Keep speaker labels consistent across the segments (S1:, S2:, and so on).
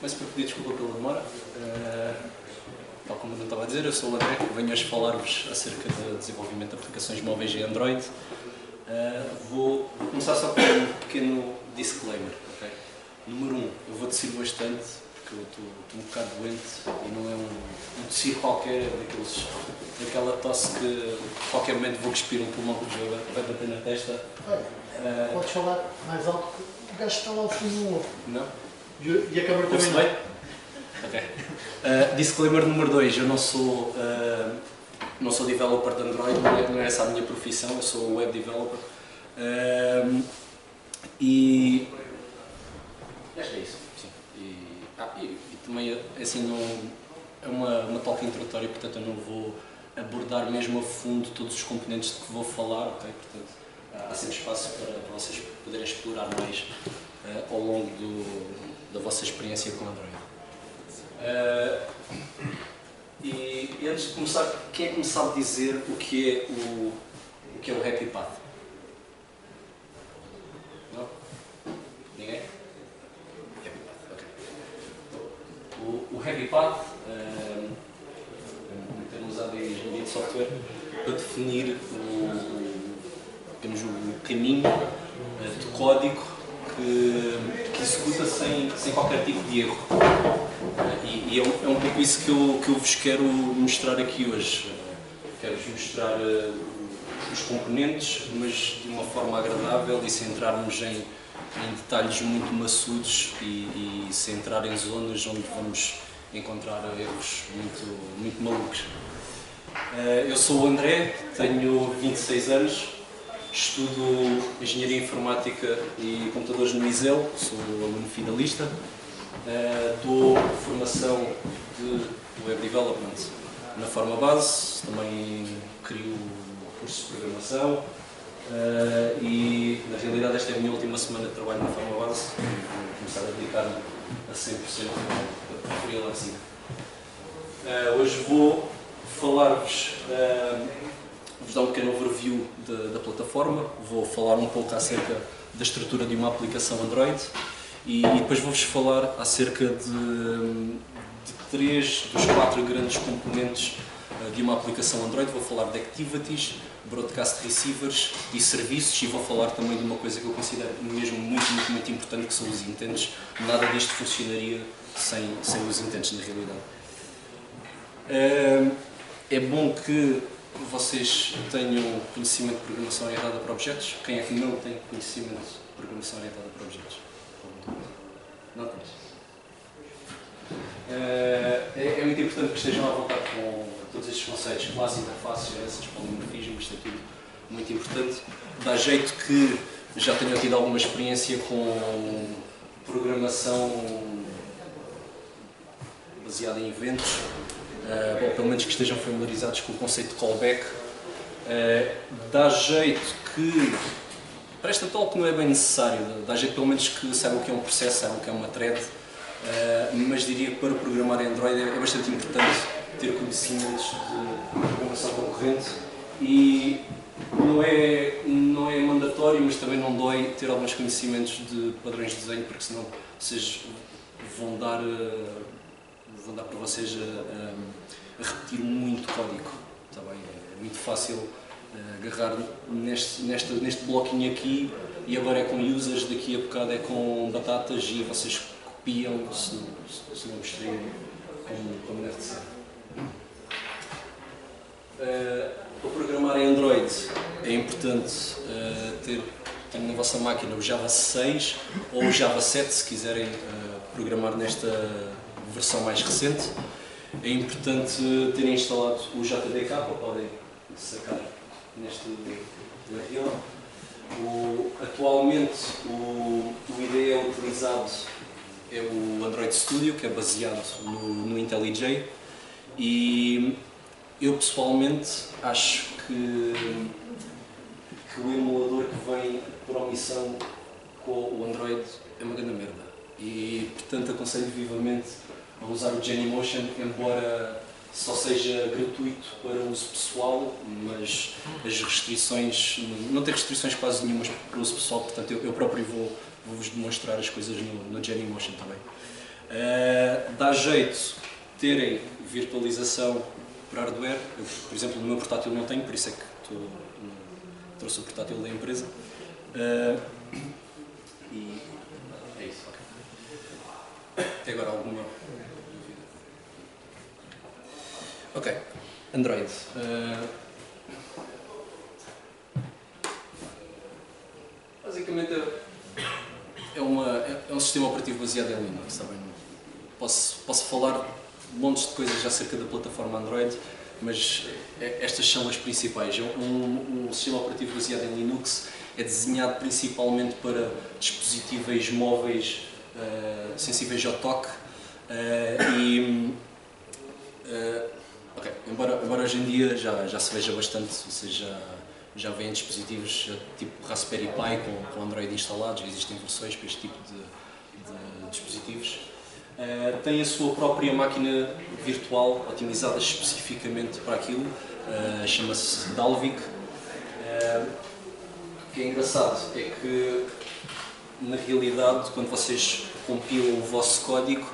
S1: Começo por pedir desculpa pela demora. Tal como eu não estava a dizer, eu sou o André, venho hoje falar-vos acerca do desenvolvimento de aplicações móveis e Android. Vou começar só com um pequeno disclaimer. Okay? Número 1, eu vou tossir bastante, porque eu estou um bocado doente e não é um tossir qualquer, daquela tosse que a qualquer momento vou cuspir um pulmão que vai bater na testa.
S2: Podes falar mais alto, que o gajo está lá ao fundo do ovo.
S1: Não?
S2: E a câmara também
S1: bem? Ok. Disclaimer número 2, eu não sou developer de Android, não é essa a minha profissão, eu sou web developer. E acho que é isso. Sim. E também, assim, não, é uma talk introdutória, portanto eu não vou abordar mesmo a fundo todos os componentes de que vou falar, ok? Portanto, há sempre espaço para vocês poderem explorar mais ao longo da vossa experiência com Android. E antes de começar, quem é que me sabe dizer o que é o Happy Path? Não? Ninguém? Happy Path, ok. O Happy Path é um termo usado em engenharia de software para definir o caminho de código que executa sem qualquer tipo de erro. E é um pouco isso que eu vos quero mostrar aqui hoje. Quero-vos mostrar os componentes, mas de uma forma agradável e sem entrarmos em detalhes muito maçudos e sem entrar em zonas onde vamos encontrar erros muito malucos. Eu sou o André, tenho 26 anos, estudo Engenharia Informática e Computadores no ISEL, sou aluno finalista. Dou formação de Web Development na forma base, também crio cursos de programação e, na realidade, esta é a minha última semana de trabalho na forma base e vou começar a dedicar-me a 100% a freelancing. Hoje vou falar-vos, vos dar um pequeno overview da plataforma, vou falar um pouco acerca da estrutura de uma aplicação Android e depois vou-vos falar acerca de 3 dos 4 grandes componentes de uma aplicação Android. Vou falar de activities, broadcast receivers e serviços e vou falar também de uma coisa que eu considero mesmo muito importante, que são os intents. Nada disto funcionaria sem os intents, na realidade. É bom que vocês tenham conhecimento de programação orientada para objetos. Quem é que não tem conhecimento de programação orientada para objetos? Não tens. É muito importante que estejam à vontade com todos estes conceitos, classe, interfaces, heranças, polimorfismo, isto é tudo muito importante. Dá jeito que já tenham tido alguma experiência com programação baseada em eventos, ou pelo menos que estejam familiarizados com o conceito de callback. Dá jeito que, para esta talk não é bem necessário, dá jeito pelo menos que saibam o que é um processo, saibam o que é uma thread, mas diria que para programar em Android é bastante importante ter conhecimentos de programação concorrente e não é mandatório, mas também não dói ter alguns conhecimentos de padrões de desenho, porque senão vocês vão dar para vocês a repetir muito código. Está bem? É muito fácil agarrar neste bloquinho aqui e agora é com users, daqui a bocado é com batatas e vocês copiam se não gostaria como deve ser. Para programar em Android é importante ter na vossa máquina o Java 6 ou o Java 7 se quiserem programar nesta versão mais recente. É importante terem instalado o JDK, podem sacar neste URL. Atualmente o IDE utilizado é o Android Studio, que é baseado no IntelliJ, e eu pessoalmente acho que o emulador que vem por omissão com o Android é uma grande merda e portanto aconselho vivamente a usar o Genymotion, embora só seja gratuito para uso pessoal, mas as restrições, não tem restrições quase nenhumas para uso pessoal, portanto eu próprio vou-vos demonstrar as coisas no Genymotion também. Dá jeito terem virtualização para hardware. Eu, por exemplo, no meu portátil não tenho, por isso é que trouxe o portátil da empresa. E é isso. Okay. Até agora alguma dúvida? Ok. Android. Basicamente é um sistema operativo baseado em Linux. Tá bem? Posso falar montes de coisas acerca da plataforma Android, mas estas são as principais. Um sistema operativo baseado em Linux é desenhado principalmente para dispositivos móveis sensíveis ao toque embora hoje em dia já se veja bastante, vocês já vêem dispositivos tipo Raspberry Pi com Android instalados, existem versões para este tipo de dispositivos. Tem a sua própria máquina virtual otimizada especificamente para aquilo, chama-se Dalvik. O que é engraçado é que, na realidade, quando vocês compilam o vosso código,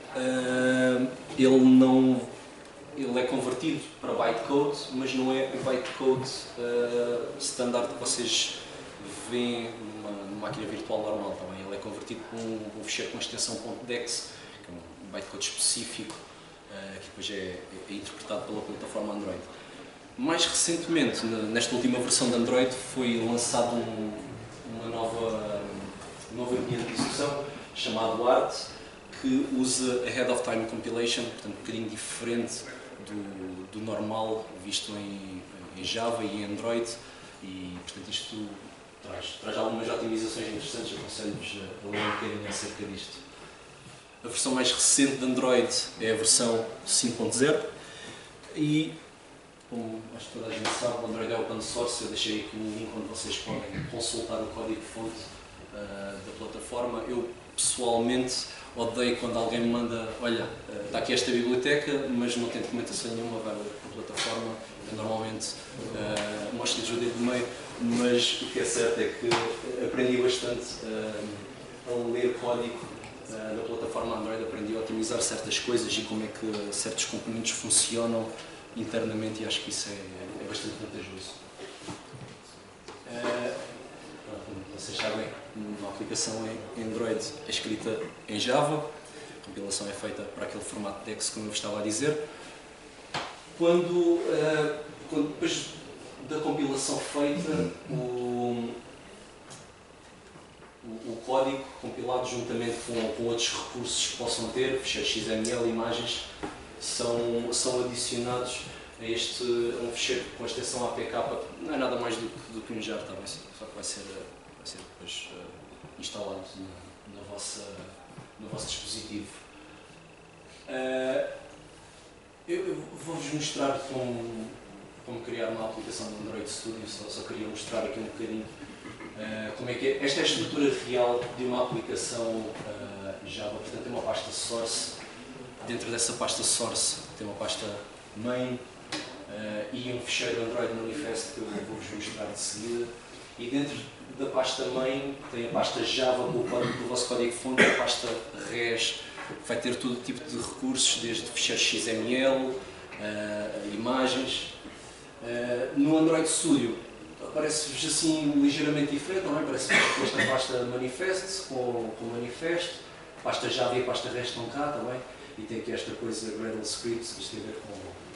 S1: ele é convertido para bytecode, mas não é o bytecode standard que vocês veem numa máquina virtual normal. Também. Ele é convertido para um fecheiro com extensão .dex, que é um bytecode específico, que depois é interpretado pela plataforma Android. Mais recentemente, nesta última versão de Android, foi lançado um novo ambiente de execução chamado ART, que usa a Ahead of Time Compilation, portanto um bocadinho diferente do normal visto em Java e em Android, e portanto isto traz algumas otimizações interessantes. Aconselho-vos a ler um bocadinho acerca disto. A versão mais recente de Android é a versão 5.0 e, como acho que toda a gente sabe, o Android é open source. Eu deixei aqui um link onde vocês podem consultar o código-fonte da plataforma. Eu, pessoalmente, odeio quando alguém me manda, olha, está aqui esta biblioteca, mas não tem documentação nenhuma, vai ler a plataforma. Eu normalmente mostro-lhes o dedo do meio, mas o que é certo é que aprendi bastante a ler código da plataforma Android, aprendi a otimizar certas coisas e como é que certos componentes funcionam internamente, e acho que isso é bastante vantajoso. Como vocês sabem, uma aplicação em Android é escrita em Java, a compilação é feita para aquele formato DEX, como eu estava a dizer. Quando depois da compilação feita, o código compilado juntamente com outros recursos que possam ter, ficheiros XML, imagens, são adicionados a um ficheiro com a extensão APK, não é nada mais do que um jar, tá bem? Só que vai ser depois instalado no vosso dispositivo. Eu vou-vos mostrar como criar uma aplicação do Android Studio, só queria mostrar aqui um bocadinho como é que é. Esta é a estrutura real de uma aplicação Java, portanto tem uma pasta source, dentro dessa pasta source tem uma pasta main e um ficheiro Android manifest que eu vou-vos mostrar de seguida, e dentro da pasta main tem a pasta Java com o código do vosso código-fonte, a pasta res vai ter todo tipo de recursos, desde ficheiros XML, imagens. No Android Studio parece-vos assim ligeiramente diferente, não é? Parece que esta pasta manifest com manifest, a pasta Java e a pasta res estão cá também, e tem aqui esta coisa Gradle Scripts, que isto tem a ver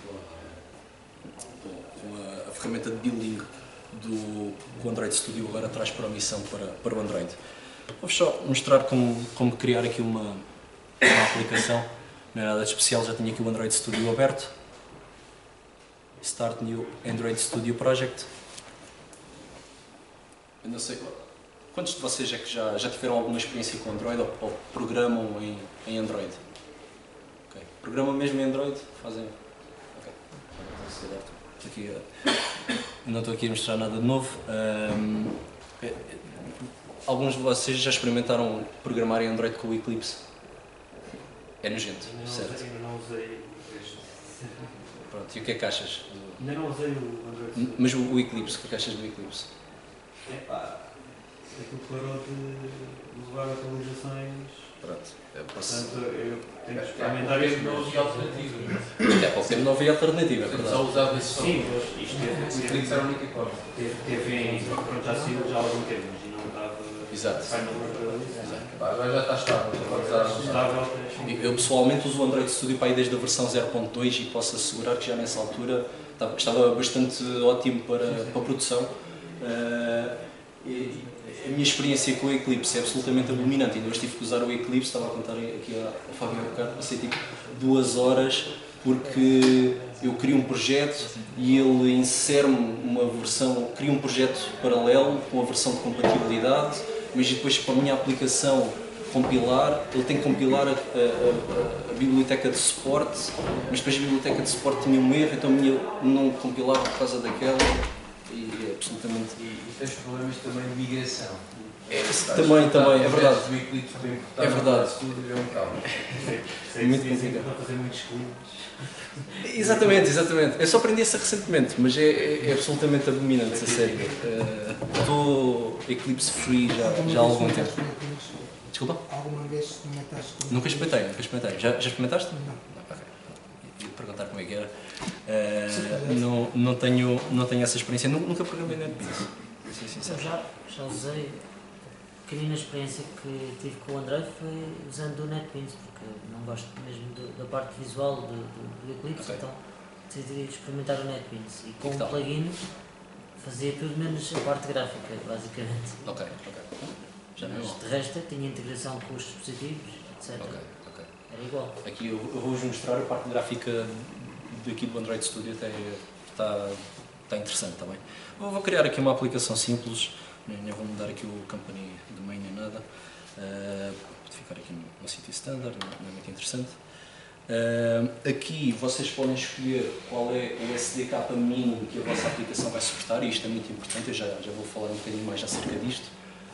S1: com a ferramenta de building que o Android Studio agora traz para a missão para o Android. Vou-vos só mostrar como criar aqui uma aplicação, não é nada de especial, já tinha aqui o Android Studio aberto. Start New Android Studio Project. Eu não sei, quantos de vocês é que já tiveram alguma experiência com Android ou programam em Android? Okay. Programam mesmo em Android? Fazem? Ok. Aqui, não estou aqui a mostrar nada de novo. Alguns de vocês já experimentaram programar em Android com o Eclipse? É nojento, certo?
S3: Ainda não usei este.
S1: Pronto, e o que é que achas?
S3: Ainda não usei o Android.
S1: Mas o Eclipse, o que é que achas do Eclipse?
S3: Epá, aquilo parou de levar atualizações
S1: Pronto.
S3: Portanto, eu tenho que
S4: Há
S3: experimentar isso.
S4: não havia alternativa.
S1: Até pouco tempo não havia alternativa, é
S4: Só
S1: verdade.
S4: usava esse som.
S3: Sim, mas
S4: O
S3: isto
S4: Eclipse era a única coisa.
S3: teve pronto, já saiu já há algum tempo, mas não estava
S1: Exato.
S3: final release.
S4: Agora já está estável. Agora está
S3: Estável.
S1: Eu pessoalmente uso o Android Studio para aí desde a versão 0.2 e posso assegurar que já nessa altura estava bastante ótimo para produção. A minha experiência com o Eclipse é absolutamente abominante. Ainda hoje tive que usar o Eclipse, estava a contar aqui ao Fábio há bocado, passei tipo 2 horas porque eu crio um projeto e ele insere-me uma versão, cria um projeto paralelo com a versão de compatibilidade, mas depois para a minha aplicação compilar, ele tem que compilar a biblioteca de suporte, mas depois a biblioteca de suporte tinha um erro, então a minha não compilava por causa daquela e é absolutamente...
S4: E tens problemas também de migração.
S1: Também, é verdade.
S4: O Eclipse para importar
S1: É verdade.
S4: tudo é um caos.
S1: Muito
S3: dizem que
S1: complicado.
S3: para fazer muitos clientes.
S1: Exatamente. Eu só aprendi essa recentemente, mas é absolutamente abominante, a sério. Estou Eclipse Free já há algum tempo. Desculpa?
S2: Alguma vez experimentaste?
S1: Nunca experimentei. Já experimentaste?
S2: Não.
S1: Ok. Ia perguntar como é que era. Não tenho essa experiência. Nunca programei NetBeans.
S5: Eu já usei. A pequenina experiência que tive com o Android foi usando o NetBeans, porque não gosto mesmo da parte visual do Eclipse,
S1: Ok.
S5: então decidi experimentar o NetBeans. E com
S1: que
S5: o
S1: tal?
S5: plugin fazia tudo menos a parte gráfica, basicamente.
S1: Ok. Já não é
S5: Mas
S1: bom.
S5: de resto tinha integração com os dispositivos, etc.
S1: Ok.
S5: Era igual.
S1: Aqui eu vou-vos mostrar a parte gráfica daqui do Android Studio, até está interessante também. Vou criar aqui uma aplicação simples, nem vou mudar aqui o company domain nem nada. Pode ficar aqui no sítio standard, não é muito interessante. Aqui vocês podem escolher qual é o SDK mínimo que a vossa aplicação vai suportar, e isto é muito importante, eu já vou falar um bocadinho mais acerca disto.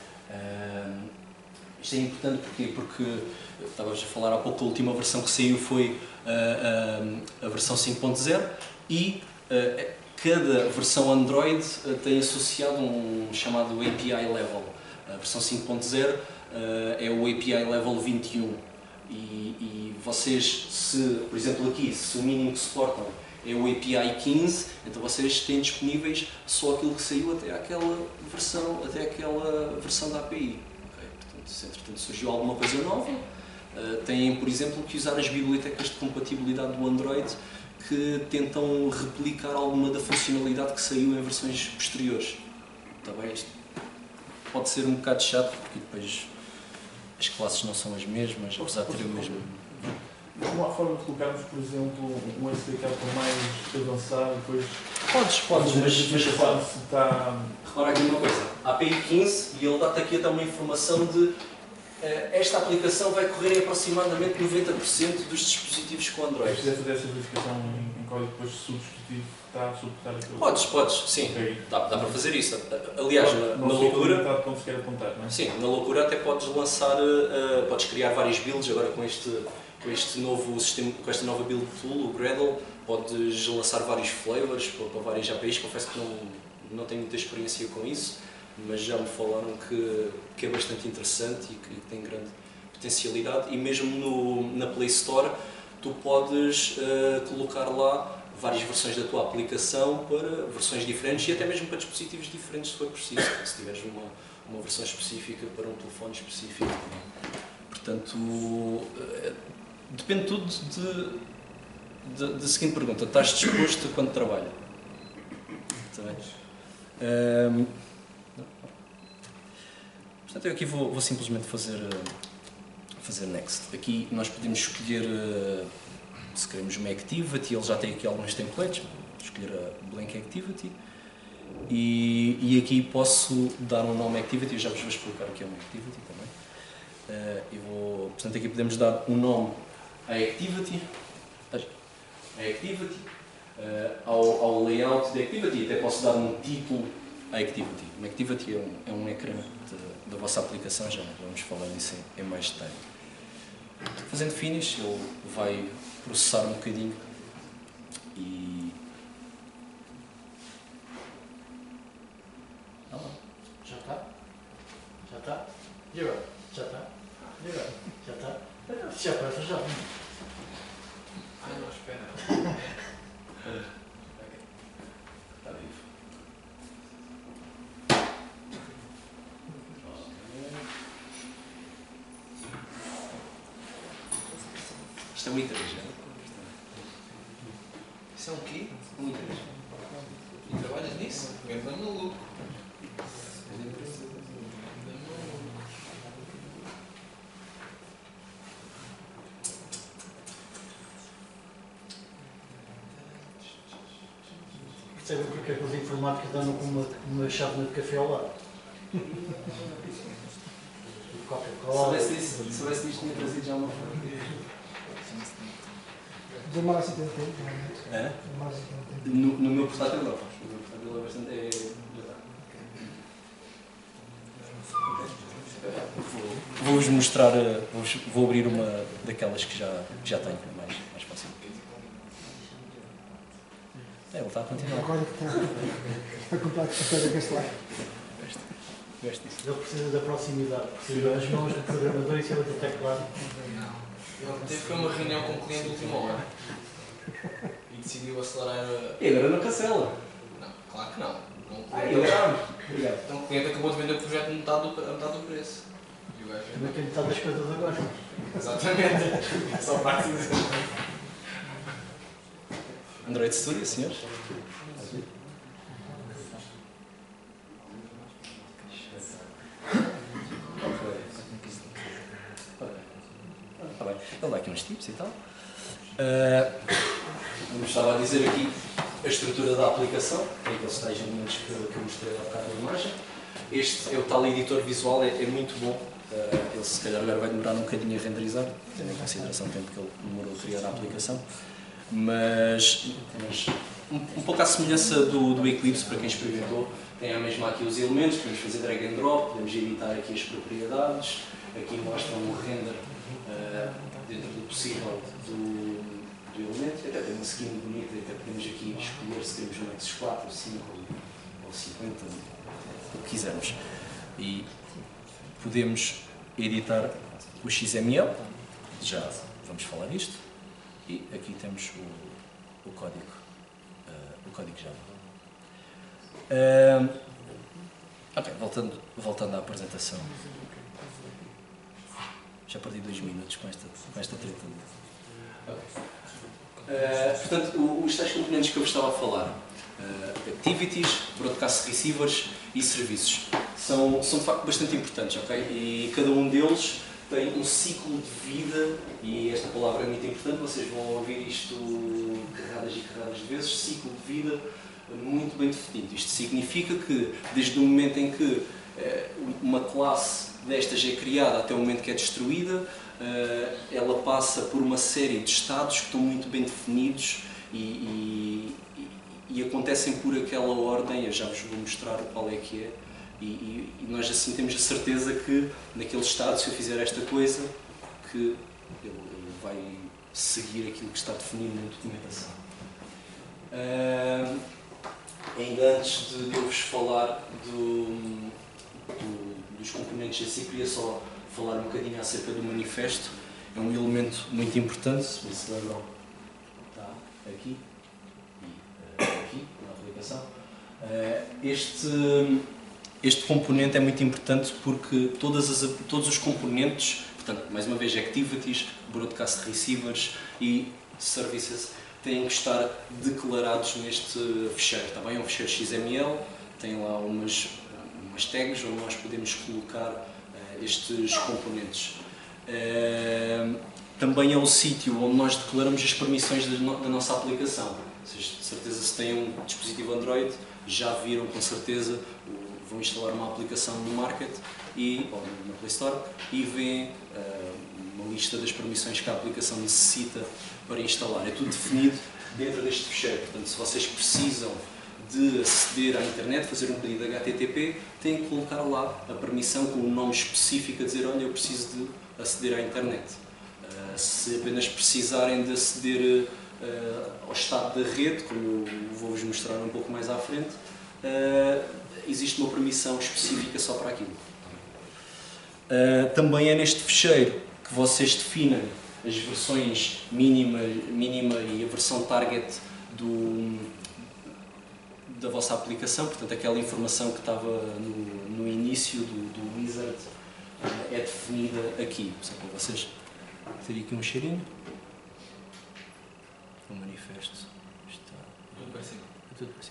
S1: Isto é importante porque estavas a falar há pouco, a última versão que saiu foi a versão 5.0 e cada versão Android tem associado um chamado API Level. A versão 5.0 é o API Level 21 e vocês, por exemplo aqui, se o mínimo que suportam é o API 15, então vocês têm disponíveis só aquilo que saiu até aquela versão da API. Okay? Portanto, se entretanto surgiu alguma coisa nova, têm, por exemplo, que usar as bibliotecas de compatibilidade do Android que tentam replicar alguma da funcionalidade que saiu em versões posteriores. Está bem? Isto pode ser um bocado chato, porque depois as classes não são as mesmas, apesar de ter o mesmo...
S6: Uma forma de colocarmos, por exemplo, um SDK para mais avançado, depois...
S1: Podes, mas
S6: se está...
S1: repara aqui uma coisa, a API 15, e ele dá-te aqui até uma informação de esta aplicação vai correr em aproximadamente 90% dos dispositivos com Android.
S6: Se quiser fazer essa verificação em código, depois se o dispositivo está a suportar aquilo...
S1: Podes, sim,
S6: Ok.
S1: dá para fazer isso. Aliás, na
S6: não fica
S1: loucura...
S6: limitado quando se quer apontar, não é?
S1: Sim, na loucura até podes lançar, podes criar várias builds agora com este novo sistema, com esta nova build tool, o Gradle, podes lançar vários flavors para várias APIs. Confesso que não tenho muita experiência com isso, mas já me falaram que é bastante interessante e que tem grande potencialidade, e mesmo na Play Store tu podes colocar lá várias versões da tua aplicação para versões diferentes e até mesmo para dispositivos diferentes se for preciso, se tiveres uma versão específica para um telefone específico. Portanto, depende tudo da seguinte pergunta: estás disposto quando trabalha? Está bem? Portanto, eu aqui vou simplesmente fazer next. Aqui nós podemos escolher se queremos uma activity, ele já tem aqui alguns templates, escolher a blank activity e aqui posso dar um nome activity, eu já vos vou explicar o que é uma activity também. Portanto, aqui podemos dar um nome à activity, ao layout da activity, até posso dar um título à activity. Uma activity é um ecrã da vossa aplicação, já vamos falar disso em mais detalhe. Fazendo finish, ele vai processar um bocadinho e...
S2: Já está? Já está? E agora? Já está? E agora? Já está? já.
S4: Não, espera.
S1: Está vivo. Isto é um I3, já?
S4: Isso é um quê?
S1: Um I3.
S4: E trabalhas nisso? Eu estou maluco.
S2: Percebe porque é que os informáticos andam com uma chávena de café ao lado? Coca-Cola.
S1: Se soubesse disto, tinha trazido já uma foto.
S7: Demora assim tanto tempo,
S1: É?
S7: demora assim tanto tempo.
S1: No meu portátil não. No meu portátil é bastante. Já está. Vou-vos mostrar. Vou abrir uma daquelas que já tenho, é mais fácil. Ele está a continuar.
S7: Agora que está a comprar a pedra castelar.
S1: Gosto disso.
S2: Ele precisa da proximidade, precisa das mãos do programador e cima do teclado.
S4: Ele teve uma reunião com um cliente de última hora e decidiu acelerar a...
S1: E agora não cancela.
S4: Não, claro que não.
S1: Obrigado.
S4: Então o cliente acabou de vender o projeto a metade do preço. E o gajo...
S2: Também tem metade das coisas agora.
S4: Exatamente. É só parte disso.
S1: Android Studio, senhores? Está bem. Ele dá aqui uns tips e tal. Como estava a dizer aqui, a estrutura da aplicação, tem aqueles tais elementos que eu mostrei há bocado na imagem. Este é o tal editor visual, é muito bom. Ele se calhar agora vai demorar um bocadinho a renderizar, tendo em consideração o tempo que ele demorou a criar a aplicação. Mas um pouco à semelhança do Eclipse, para quem experimentou, tem a mesma aqui os elementos, podemos fazer drag and drop, podemos editar aqui as propriedades, aqui mostra um render dentro do possível do elemento, até tem uma skin bonita, até podemos aqui escolher se queremos um Nexus 4, 5 ou 50, o que quisermos. E podemos editar o XML, já vamos falar disto, e aqui temos o código Java. Ok, voltando à apresentação. Já perdi 2 minutos com esta treta. Portanto, os tais componentes que eu vos estava a falar, activities, broadcast receivers e serviços, são de facto bastante importantes, ok? E cada um deles tem um ciclo de vida, e esta palavra é muito importante, vocês vão ouvir isto carregadas e carregadas de vezes, ciclo de vida muito bem definido. Isto significa que, desde o momento em que uma classe destas é criada até o momento que é destruída, ela passa por uma série de estados que estão muito bem definidos e acontecem por aquela ordem. Eu já vos vou mostrar qual é que é. E nós assim temos a certeza que naquele estado, se eu fizer esta coisa, que ele vai seguir aquilo que está definido na documentação. Ainda antes de eu vos falar dos componentes em si, queria só falar um bocadinho acerca do manifesto. É um elemento muito importante, se lembram, está aqui e aqui na aplicação. Este componente é muito importante porque todos os componentes, portanto, mais uma vez, activities, broadcast receivers e services, têm que estar declarados neste fecheiro. Está bem? É um fecheiro XML, tem lá umas tags onde nós podemos colocar estes componentes. Também é o sítio onde nós declaramos as permissões da nossa aplicação. Vocês, de certeza, se têm um dispositivo Android, já viram com certeza, vão instalar uma aplicação no Market ou na Play Store e veem uma lista das permissões que a aplicação necessita para instalar. É tudo definido dentro deste fecheiro. Portanto, se vocês precisam de aceder à internet, fazer um pedido de HTTP, têm que colocar lá a permissão com um nome específico a dizer: olha, eu preciso de aceder à internet. Se apenas precisarem de aceder ao estado da rede, como eu vou-vos mostrar um pouco mais à frente, existe uma permissão específica só para aquilo. Também é neste fecheiro que vocês definem as versões mínima e a versão target da vossa aplicação, portanto aquela informação que estava no início do wizard é definida aqui, só para vocês terem aqui um cheirinho. O manifesto está
S4: Tudo bem, sim.
S1: tudo assim,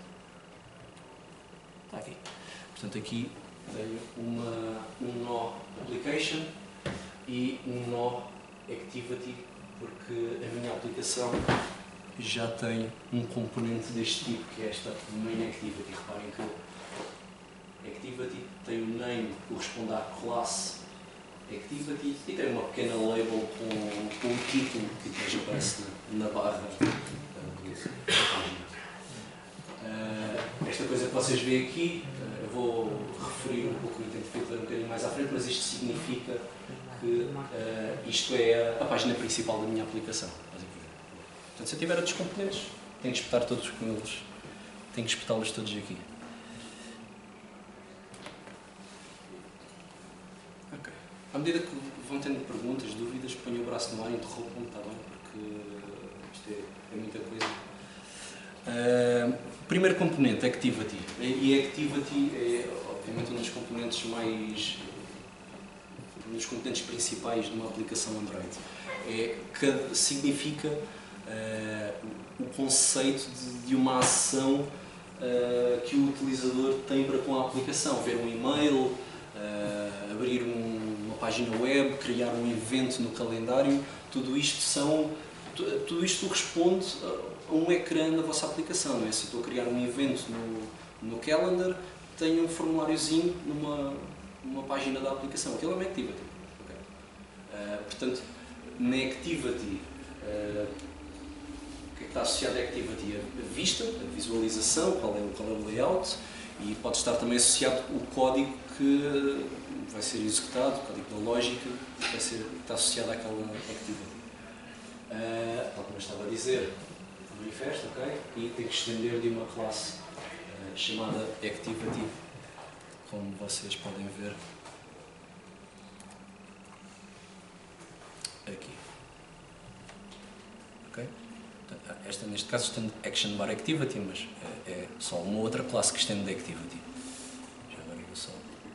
S1: está aqui. Portanto aqui tenho um nó application e um nó activity, porque a minha aplicação já tem um componente deste tipo, que é esta main activity. Reparem que activity tem o name que corresponde à classe activity e tem uma pequena label com o título que depois aparece na barra da página. Esta coisa que vocês veem aqui, eu vou referir um pouco o identificador um bocadinho mais à frente, mas isto significa que isto é a página principal da minha aplicação. Portanto, se eu tiver outros componentes, tenho que espetar todos com eles, tenho que espetá-los todos aqui. Ok. À medida que vão tendo perguntas, dúvidas, ponham o braço no ar e interrompam-me, está bem? Porque isto é muita coisa. Primeiro componente, Activity. E Activity é, obviamente, um dos componentes um dos componentes principais de uma aplicação Android. Significa o conceito de uma ação que o utilizador tem para com a aplicação. Ver um e-mail, abrir uma página web, criar um evento no calendário, tudo isto responde a um ecrã da vossa aplicação. Não é? Se eu estou a criar um evento no Calendar, tenho um formuláriozinho numa página da aplicação. Aquilo é uma Activity. Okay? Portanto, na Activity, o que é que está associado à Activity? A vista, a visualização, qual é o layout, e pode estar também associado o código que vai ser executado, o código da lógica, que está associado àquela Activity. Tal como eu estava a dizer, manifesto, ok? E tem que estender de uma classe chamada Activity, como vocês podem ver aqui. Ok? Esta, neste caso, estende Action Bar Activity, mas é só uma outra classe que estende Activity. Já agora eu vou só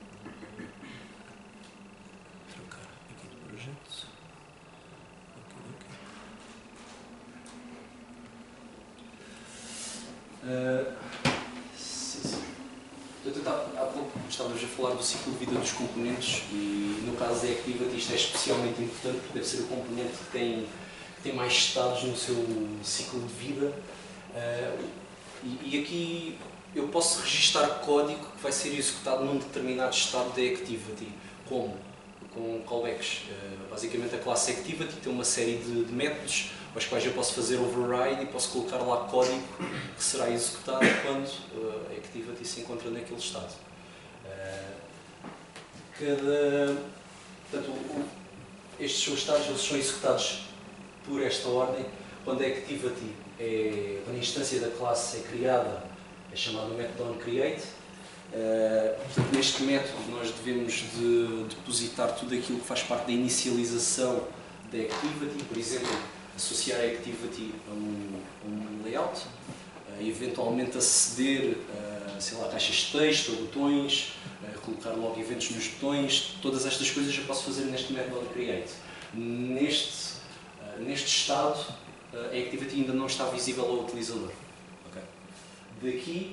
S1: trocar aqui de projeto. Sim. Há pouco estávamos a falar do ciclo de vida dos componentes e no caso da Activity isto é especialmente importante porque deve ser o componente que tem mais estados no seu ciclo de vida e aqui eu posso registar código que vai ser executado num determinado estado da Activity. Como? Com callbacks. Basicamente a classe Activity tem uma série de métodos aos quais eu posso fazer override e posso colocar lá código que será executado quando a Activity se encontra naquele estado. Portanto, estes são os estados, eles são executados por esta ordem. Quando a Activity quando a instância da classe é criada, é chamado método onCreate. Portanto, neste método nós devemos de depositar tudo aquilo que faz parte da inicialização da Activity, por exemplo, associar a Activity a um layout, eventualmente aceder a caixas de texto ou botões, colocar logo eventos nos botões. Todas estas coisas eu posso fazer neste método onCreate. Neste estado, a Activity ainda não está visível ao utilizador. Okay? Daqui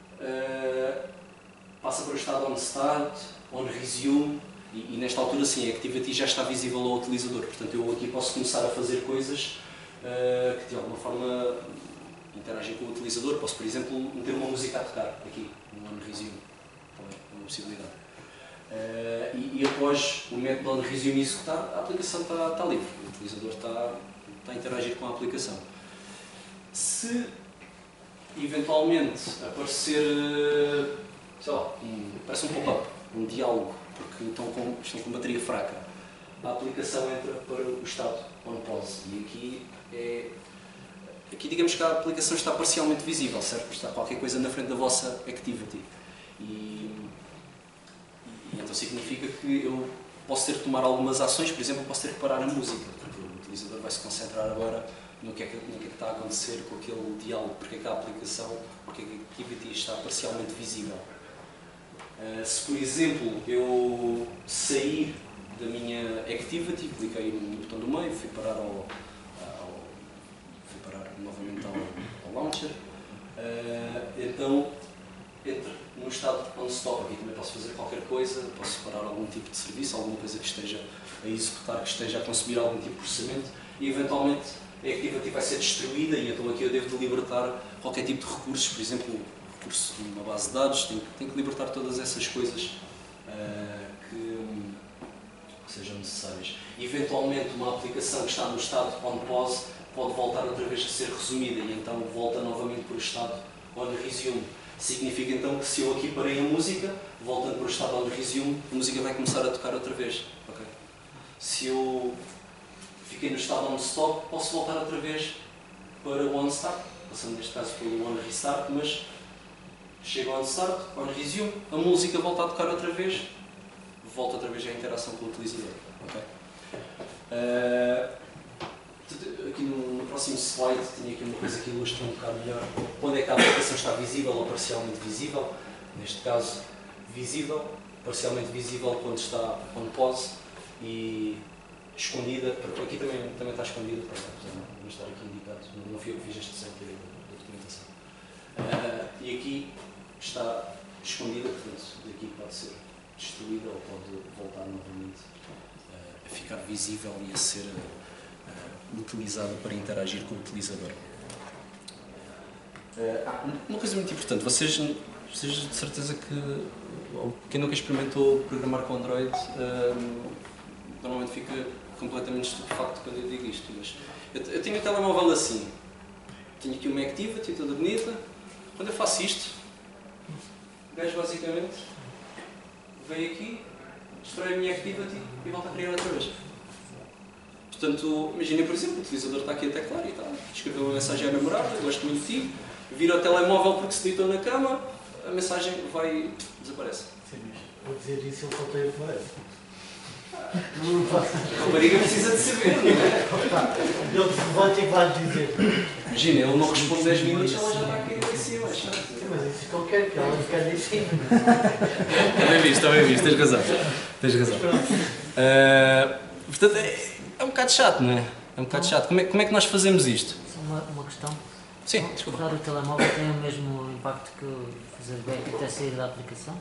S1: passa para o estado onStart, onResume e nesta altura sim, a Activity já está visível ao utilizador. Portanto, eu aqui posso começar a fazer coisas que de alguma forma interagem com o utilizador. Posso, por exemplo, meter uma música a tocar aqui no onResume. Também é uma possibilidade. E após o método onResume executar, a aplicação está livre. O utilizador está a interagir com a aplicação. Se eventualmente aparecer, sei lá, parece um pop-up, um diálogo, porque estão com bateria fraca, a aplicação entra para o estado on pause e aqui digamos que a aplicação está parcialmente visível, certo? Está qualquer coisa na frente da vossa Activity e então significa que eu posso ter que tomar algumas ações, por exemplo, posso ter que parar a música, porque o utilizador vai se concentrar agora no que é que está a acontecer com aquele diálogo, porque é que a aplicação, porque é que a Activity está parcialmente visível. Se, por exemplo, eu sair da minha Activity, cliquei no botão do meio, fui parar novamente ao launcher, então entro num estado on-stop. Aqui também posso fazer qualquer coisa, posso parar algum tipo de serviço, alguma coisa que esteja a executar, que esteja a consumir algum tipo de processamento e eventualmente a Activity vai ser destruída e então aqui eu devo de libertar qualquer tipo de recursos, por exemplo, recurso de uma base de dados, tenho que libertar todas essas coisas que sejam necessárias. E, eventualmente uma aplicação que está no estado on pause pode voltar outra vez a ser resumida e então volta novamente para o estado on resume. Significa então que se eu aqui parei a música, voltando para o estado on resume, a música vai começar a tocar outra vez. Okay? Se eu fiquei no estado on stop, posso voltar outra vez para o on start, passando neste caso pelo on restart, mas chego on start, on resume, a música volta a tocar outra vez, volta outra vez à interação com o utilizador. Okay? Aqui no próximo slide tinha aqui uma coisa que ilustra um bocado melhor quando é que a aplicação está visível ou parcialmente visível. Neste caso, visível, parcialmente visível quando está on pause e escondida. Aqui também está escondida, não estar aqui indicado, não fui eu que fiz este desenho da documentação. E aqui está escondida, portanto, daqui pode ser destruída ou pode voltar novamente a ficar visível e a ser utilizada para interagir com o utilizador. Uma coisa muito importante, vocês de certeza que, quem nunca experimentou programar com Android, normalmente fica completamente estupefacto quando eu digo isto, mas eu tenho o telemóvel assim, tenho aqui uma Activity toda bonita, quando eu faço isto, o gajo basicamente vem aqui, destrói a minha Activity e volta a criar outra vez. Portanto, imaginem, por exemplo, o utilizador está aqui a teclar e está, escreveu uma mensagem à namorada, gosto muito de ti, vira o telemóvel porque se deitou na cama, a mensagem desaparece.
S2: Sim, vou dizer isso, ele faltei o que merece.
S1: A rapariga precisa de saber, não é?
S2: Ele se levanta e vai dizer.
S1: Imagina, ele não responde 10 minutos, ela já está aqui em cima.
S2: Sim, mas isso que ele quer, que ela fica ali em cima.
S1: Está bem visto, tens razão. Portanto, é um bocado chato, não é? É um bocado chato. Como é que nós fazemos isto?
S5: Uma questão.
S1: Sim, desculpa.
S5: Usar o telemóvel tem o mesmo impacto que fazer back até sair da aplicação?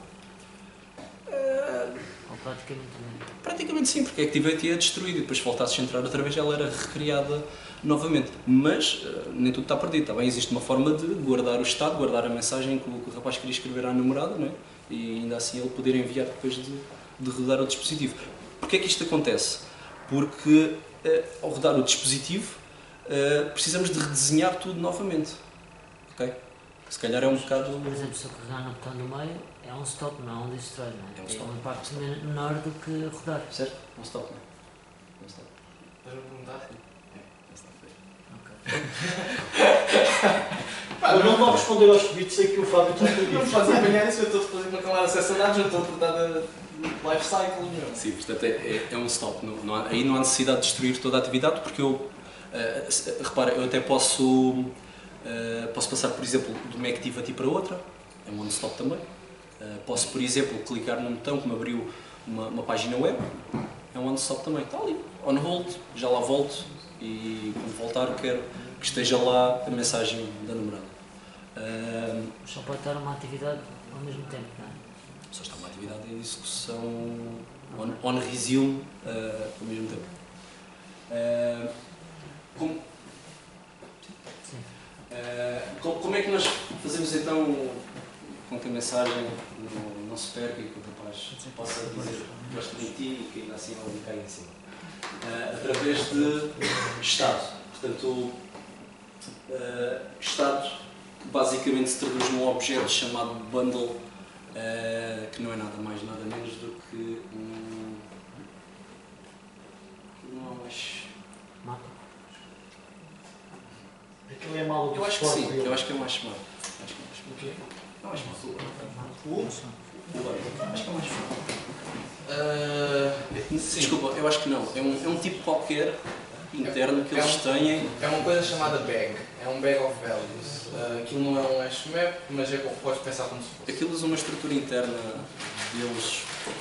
S5: Ou praticamente não?
S1: Praticamente sim, porque a Activity é destruída e depois se voltasses a entrar outra vez ela era recriada novamente. Mas nem tudo está perdido, está bem? Existe uma forma de guardar o estado, guardar a mensagem que o rapaz queria escrever à namorada, não é? E ainda assim ele poder enviar depois de rodar o dispositivo. Porquê é que isto acontece? Porque ao rodar o dispositivo precisamos de redesenhar tudo novamente. Ok? Se calhar é um bocado...
S5: Por exemplo, se eu carregar no botão do meio, é um stop, não é um destroy, não é?
S1: É um stop.
S5: Um impacto menor do que rodar.
S1: Certo? É um stop, não é? É um stop.
S4: Estás-me a perguntar?
S2: Eu não vou responder aos pedidos, sei que o Fábio está a pedir.
S4: Não me podes apanhar isso, eu estou a fazer uma camada de acesso a dados, eu estou a tratar da life cycle meu.
S1: Sim, portanto é um stop. Aí não há necessidade de destruir toda a atividade, porque eu, repara, eu até posso passar, por exemplo, de uma Activity para outra, é um on-stop também. Posso, por exemplo, clicar num botão que me abriu uma página web, é um on-stop também. Está ali, on hold, já lá volto e quando voltar quero que esteja lá a mensagem da namorada.
S5: Só pode estar uma atividade ao mesmo tempo, não é?
S1: Só está uma atividade em execução on resume ao mesmo tempo. Como é que nós fazemos então com que a mensagem não se perca e que o rapaz possa dizer gosto de ti e que ainda assim alguém cai em cima? Através de estado. Portanto, estado basicamente se traduz num objeto chamado bundle, que não é nada mais nada menos do que
S5: Mapa.
S2: Aquilo é mal.
S1: Eu acho que sim, eu acho que é mais chamado.
S2: O quê?
S1: Não, acho que é mais
S2: O?
S1: acho que é mais chamado. Desculpa, eu acho que não. É um tipo qualquer interno que eles têm.
S4: É uma coisa chamada bag, é um bag of values. Aquilo não é um hash map, mas podes pensar como se fosse.
S1: Aquilo usa uma estrutura interna deles.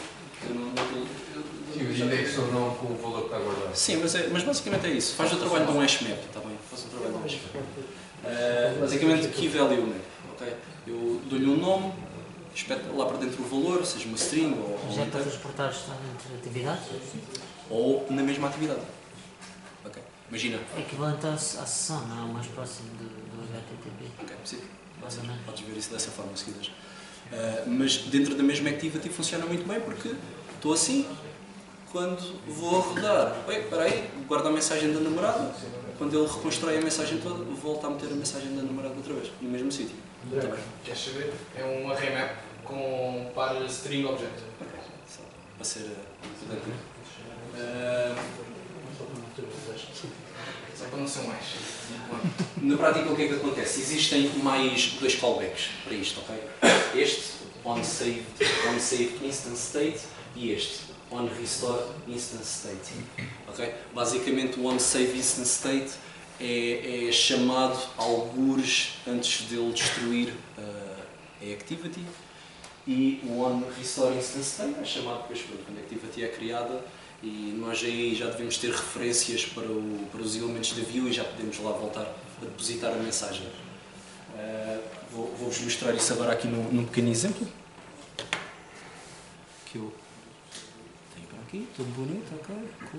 S8: Indexa o nome com o valor que está guardado.
S1: Sim, mas basicamente é isso. Faz o trabalho de um hash map, está bem? Faz o trabalho de um hash map. Basicamente, key value map. Okay? Eu dou-lhe um nome, espeto lá para dentro o valor, seja uma string ou
S5: Já é para transportar entre atividades?
S1: ou na mesma atividade. Okay. Imagina.
S5: É equivalente à sessão, não é o mais próximo do HTTP.
S1: Ok, sim. Podes ver isso dessa forma, se quiseres. Mas dentro da mesma activity funciona muito bem porque estou assim, quando vou rodar, espera aí, guardo a mensagem da namorada, quando ele reconstrói a mensagem toda, volta a meter a mensagem da namorada outra vez, no mesmo sítio.
S4: Queres saber? É um array map para string object.
S1: Para ser
S4: Só para não ser mais.
S1: Na prática, o que é que acontece? Existem mais 2 callbacks para isto, ok? Este, onSaved instance state, e este, onRestore instance state. Okay? Basicamente, o onSave instance state é chamado algures antes dele destruir a activity, e o onRestore instance state é chamado depois quando a activity é criada. E nós aí já devemos ter referências para os elementos da view e já podemos lá voltar a depositar a mensagem. Vou-vos mostrar isso agora aqui num pequeno exemplo. Que eu tenho para aqui, tudo bonito, ok? Cool.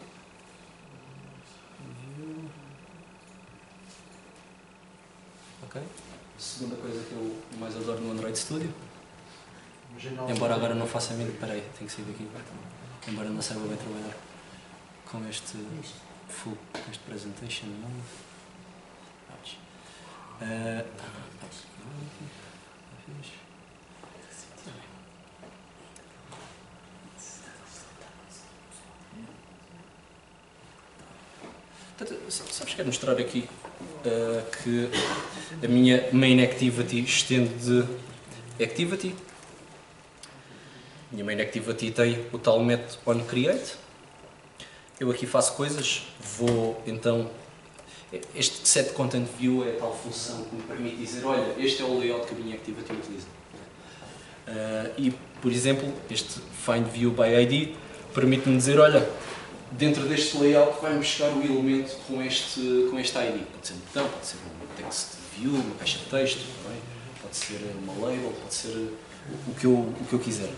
S1: Ok. Segunda coisa que eu mais adoro no Android Studio. Embora agora não faça a mínima. Espera aí, tenho que sair daqui. Embora não saiba bem trabalhar com este full, este presentation, não? Sabes, quero mostrar aqui que a minha main activity estende de activity. A minha main activity tem o tal método onCreate. Eu aqui faço coisas, vou então... Este setContentView é a tal função que me permite dizer, olha, este é o layout que a minha activity utiliza. E, por exemplo, este findViewById permite-me dizer, olha, dentro deste layout vai-me buscar o elemento com este ID. Pode ser um botão, pode ser um text view, uma caixa de texto, pode ser uma label, pode ser o que eu quiser.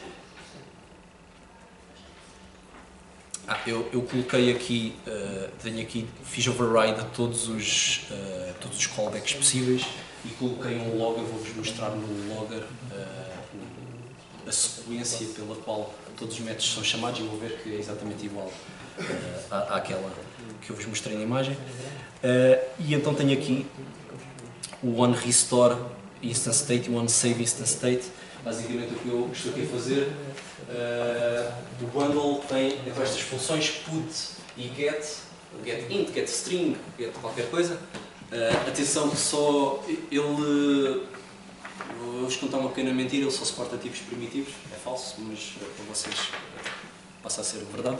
S1: Eu coloquei aqui, fiz override a todos os callbacks possíveis e coloquei um logger, vou-vos mostrar no logger a sequência pela qual todos os métodos são chamados e vou ver que é exatamente igual àquela que eu vos mostrei na imagem. E então tenho aqui o onRestore instance state e o onSave instance state. Basicamente o que eu estou aqui a fazer, o bundle tem então estas funções put e get int, get string, get qualquer coisa. Atenção que só ele, vou-vos contar uma pequena mentira, ele só suporta tipos primitivos, é falso, mas para vocês passa a ser verdade.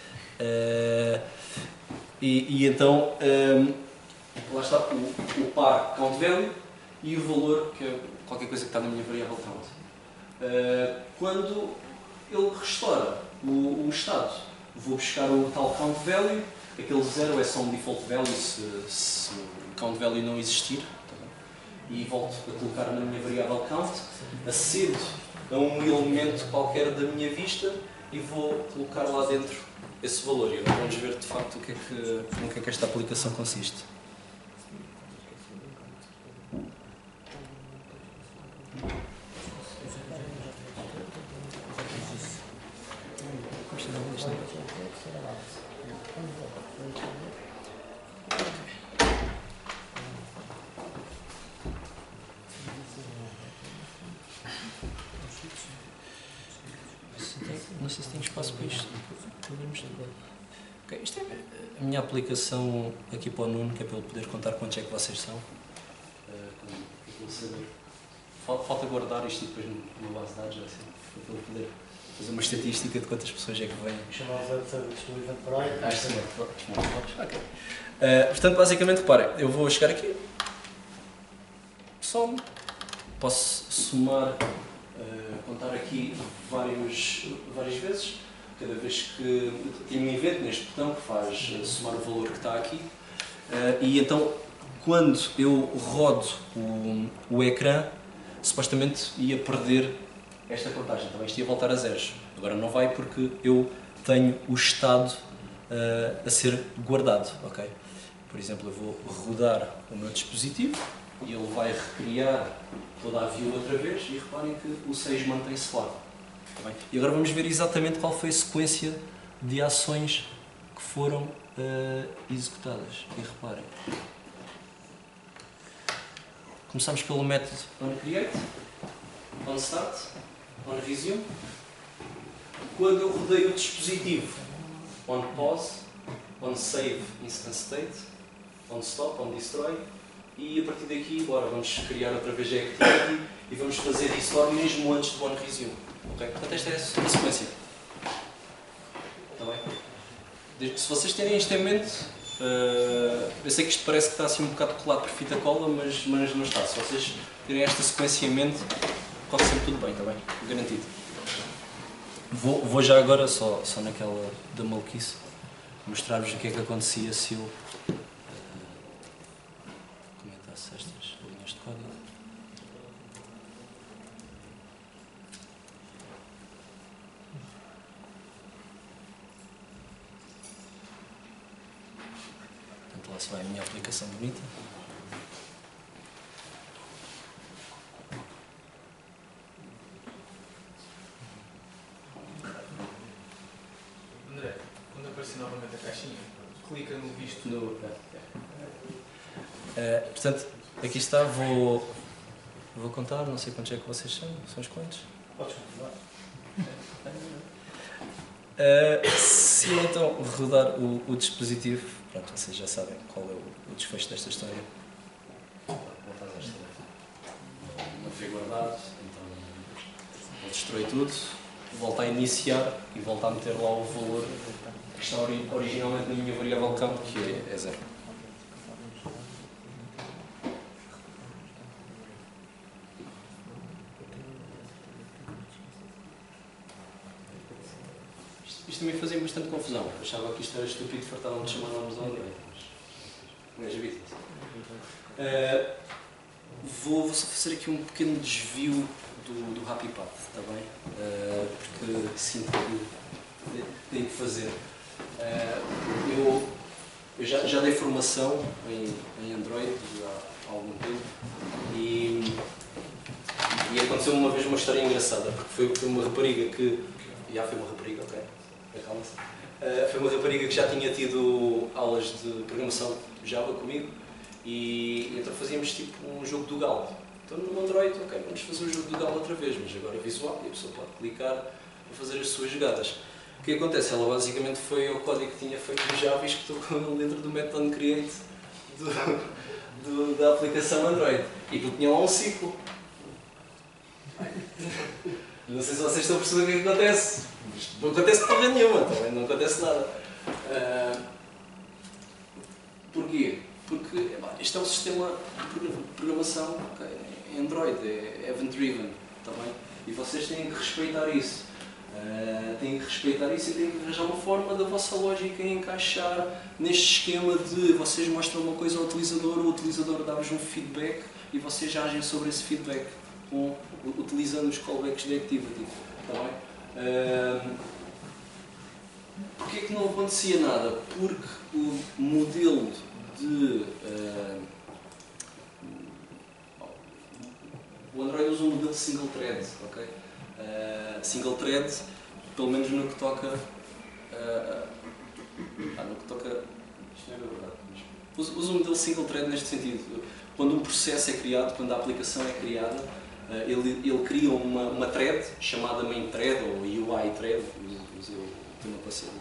S1: E então, lá está o par count value e o valor, que é qualquer coisa que está na minha variável count. Quando ele restaura o estado, vou buscar o tal count value, aquele 0 é só um default value se o count value não existir, e volto a colocar na minha variável count, acedo a um elemento qualquer da minha vista e vou colocar lá dentro esse valor. E agora vamos ver de facto no que é que esta aplicação consiste. Não sei se tem espaço para isto. Okay, isto é a minha aplicação aqui para o Nuno, que é para ele poder contar quantos é que vocês são. Falta guardar isto depois numa base de dados, assim, para ele poder fazer uma estatística de quantas pessoas é que vêm.
S2: Chamar os adversários do evento para aí.
S1: Acho que sim. Ok. Portanto, basicamente, reparem, eu vou chegar aqui, somo, posso somar, contar aqui várias vezes, cada vez que tenho um evento neste botão que faz somar o valor que está aqui, e então, quando eu rodo o ecrã, supostamente ia perder esta contagem, então isto ia voltar a zeros. Agora não vai porque eu tenho o estado a ser guardado, ok? Por exemplo, eu vou rodar o meu dispositivo e ele vai recriar toda a view outra vez e reparem que o 6 mantém-se lá. Tá bem? E agora vamos ver exatamente qual foi a sequência de ações que foram executadas. E reparem. Começamos pelo método onCreate, onStart, onResume. Quando eu rodei o dispositivo, onPause, onSave Instance State, onStop, onDestroy, e a partir daqui, bora, vamos criar outra vez a Activity e vamos fazer restore mesmo antes do onResume. Okay? Portanto, esta é a sequência. Está bem? Se vocês terem isto em mente, eu sei que isto parece que está assim um bocado colado por fita cola, mas não está. Se vocês terem esta sequência em mente, corre sempre tudo bem, está bem? Garantido. Vou já agora, só naquela da maluquice, mostrar-vos o que é que acontecia se eu comentasse estas linhas de código. Portanto, lá se vai a minha aplicação bonita.
S4: André, quando aparecer novamente a caixinha, clica no visto.
S1: Portanto, aqui está, vou contar, não sei quantos é que vocês são os quantos?
S2: Podes continuar.
S1: Se eu então rodar o dispositivo, pronto, vocês já sabem qual é o desfecho desta história. Vou fazer esta. Não foi guardado, então vou destruir tudo, volto a iniciar e volto a meter lá o valor que está originalmente na minha variável campo, que é 0. Isto também fazia bastante confusão. Eu achava que isto era estúpido, fartavam de chamar nomes ao André, mas é habitual. Vou só fazer aqui um pequeno desvio do Happy Path, está bem? Porque sinto que tenho que fazer. Eu já dei formação em Android há algum tempo e aconteceu uma vez uma história engraçada, porque foi uma rapariga que... Já foi uma rapariga, ok? Acalma-se. Foi uma rapariga que já tinha tido aulas de programação Java comigo e então fazíamos tipo um jogo do Galo. Então no Android, ok, vamos fazer o jogo do Galo outra vez, mas agora visual e a pessoa pode clicar para fazer as suas jogadas. O que acontece? Ela basicamente foi ao código que tinha feito no Java e escutou com ele dentro do método onCreate da aplicação Android. E porque tinha lá um ciclo. Não sei se vocês estão a perceber o que é que acontece. Isto não acontece porra nenhuma, também não acontece nada. Porquê? Porque isto é um sistema de programação, okay, em Android, é event-driven, tá bem? E vocês têm que respeitar isso. Têm que respeitar isso e têm que arranjar uma forma da vossa lógica encaixar neste esquema de vocês mostram uma coisa ao utilizador, o utilizador dá-vos um feedback e vocês agem sobre esse feedback utilizando os callbacks de Activity. Tá bem? Porquê é que não acontecia nada? Porque o modelo de... o Android usa um modelo single thread, ok? Single thread, pelo menos no que toca... no que toca... Isto não é verdade, mas... Usa um modelo single thread neste sentido. Quando um processo é criado, quando a aplicação é criada, ele cria uma thread chamada main thread ou UI thread, use o tema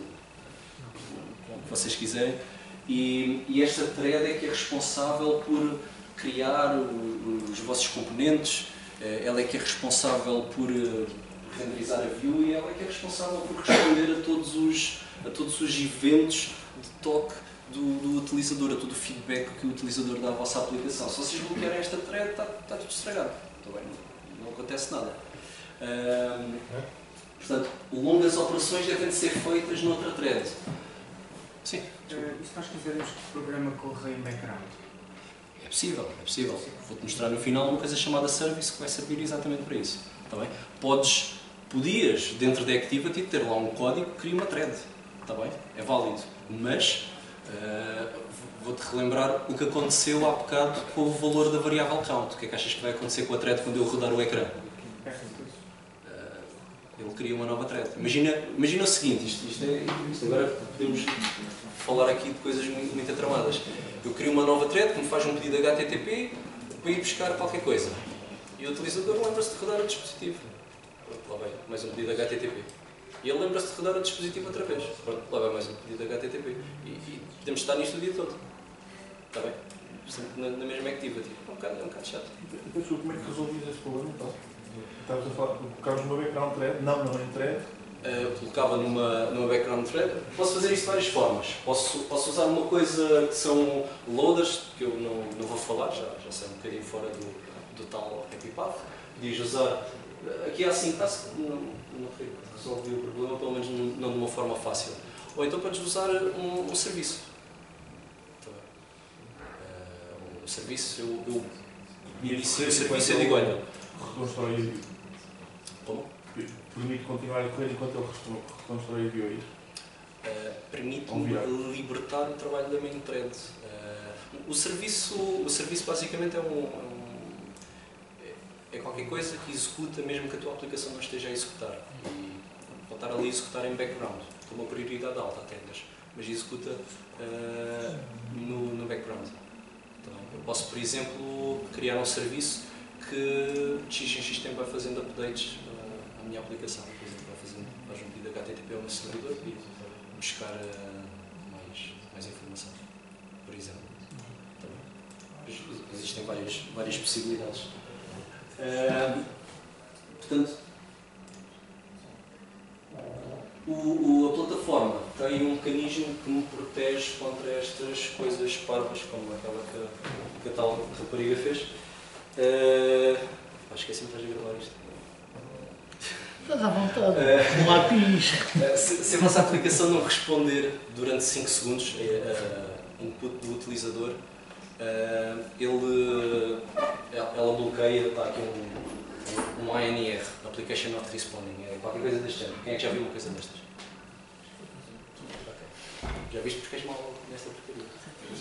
S1: que vocês quiserem, e esta thread é que é responsável por criar os vossos componentes, ela é que é responsável por renderizar a view e ela é que é responsável por responder a todos os eventos de toque do utilizador, a todo o feedback que o utilizador dá à vossa aplicação. Se vocês bloquearem esta thread, está tudo estragado. Está bem? Não acontece nada. Portanto, longas operações devem ser feitas noutra thread. Sim.
S9: E se nós quisermos que o programa corra em background?
S1: É possível, é possível. Vou-te mostrar no final uma coisa chamada service que vai servir exatamente para isso. Está bem? Podias, dentro da Activity, ter lá um código que cria uma thread. Está bem? É válido. Mas vou-te relembrar o que aconteceu há bocado com o valor da variável count. O que é que achas que vai acontecer com a thread quando eu rodar o ecrã? Ele cria uma nova thread. Imagina o seguinte, isto agora podemos falar aqui de coisas muito atramadas. Eu crio uma nova thread que me faz um pedido HTTP para ir buscar qualquer coisa. E o utilizador lembra-se de rodar o dispositivo. Pronto, lá vai mais um pedido HTTP. E ele lembra-se de rodar o dispositivo outra vez. Pronto, lá vai mais um pedido HTTP. E podemos estar nisto o dia todo. Está bem? Na mesma Activity. É um bocado chato.
S6: Então, como é que resolvias esse problema, então? Estavas a falar, colocavas numa background thread? Não é em thread.
S1: Colocava numa background thread. Posso fazer isto de várias formas. Posso usar uma coisa que são loaders, que eu não vou falar, já sei um bocadinho fora do tal happy path. Podias usar. Aqui há sintaxe que não resolvi o problema, pelo menos não de uma forma fácil. Ou então podes usar um serviço. Um serviço, eu inicio o serviço e digo, olha.
S6: Reconstrói a view.
S1: Como?
S6: Permite continuar a correr enquanto ele reconstrói a view, é isso?
S1: Permite-me libertar o trabalho da main thread. O serviço basicamente é qualquer coisa que executa mesmo que a tua aplicação não esteja a executar. E pode estar ali a executar em background, com uma prioridade alta atendas, mas executa no background. Então, eu posso, por exemplo, criar um serviço que de x em x tempo vai fazendo updates à minha aplicação. Por exemplo, faz um pedido HTTP ao meu servidor e buscar mais informação, por exemplo. Existem várias possibilidades. Portanto, a plataforma tem um mecanismo que me protege contra estas coisas parvas, como aquela que a tal rapariga fez. Esqueci-me de estás a gravar isto.
S2: Estás à vontade, não há pis.
S1: Se a vossa aplicação não responder durante 5 segundos, input do utilizador, ela bloqueia, está aqui um ANR, Application Not Responding, é qualquer coisa deste género. Quem é que já viu uma coisa destas? Okay. Já viste porque és mal nesta porcaria?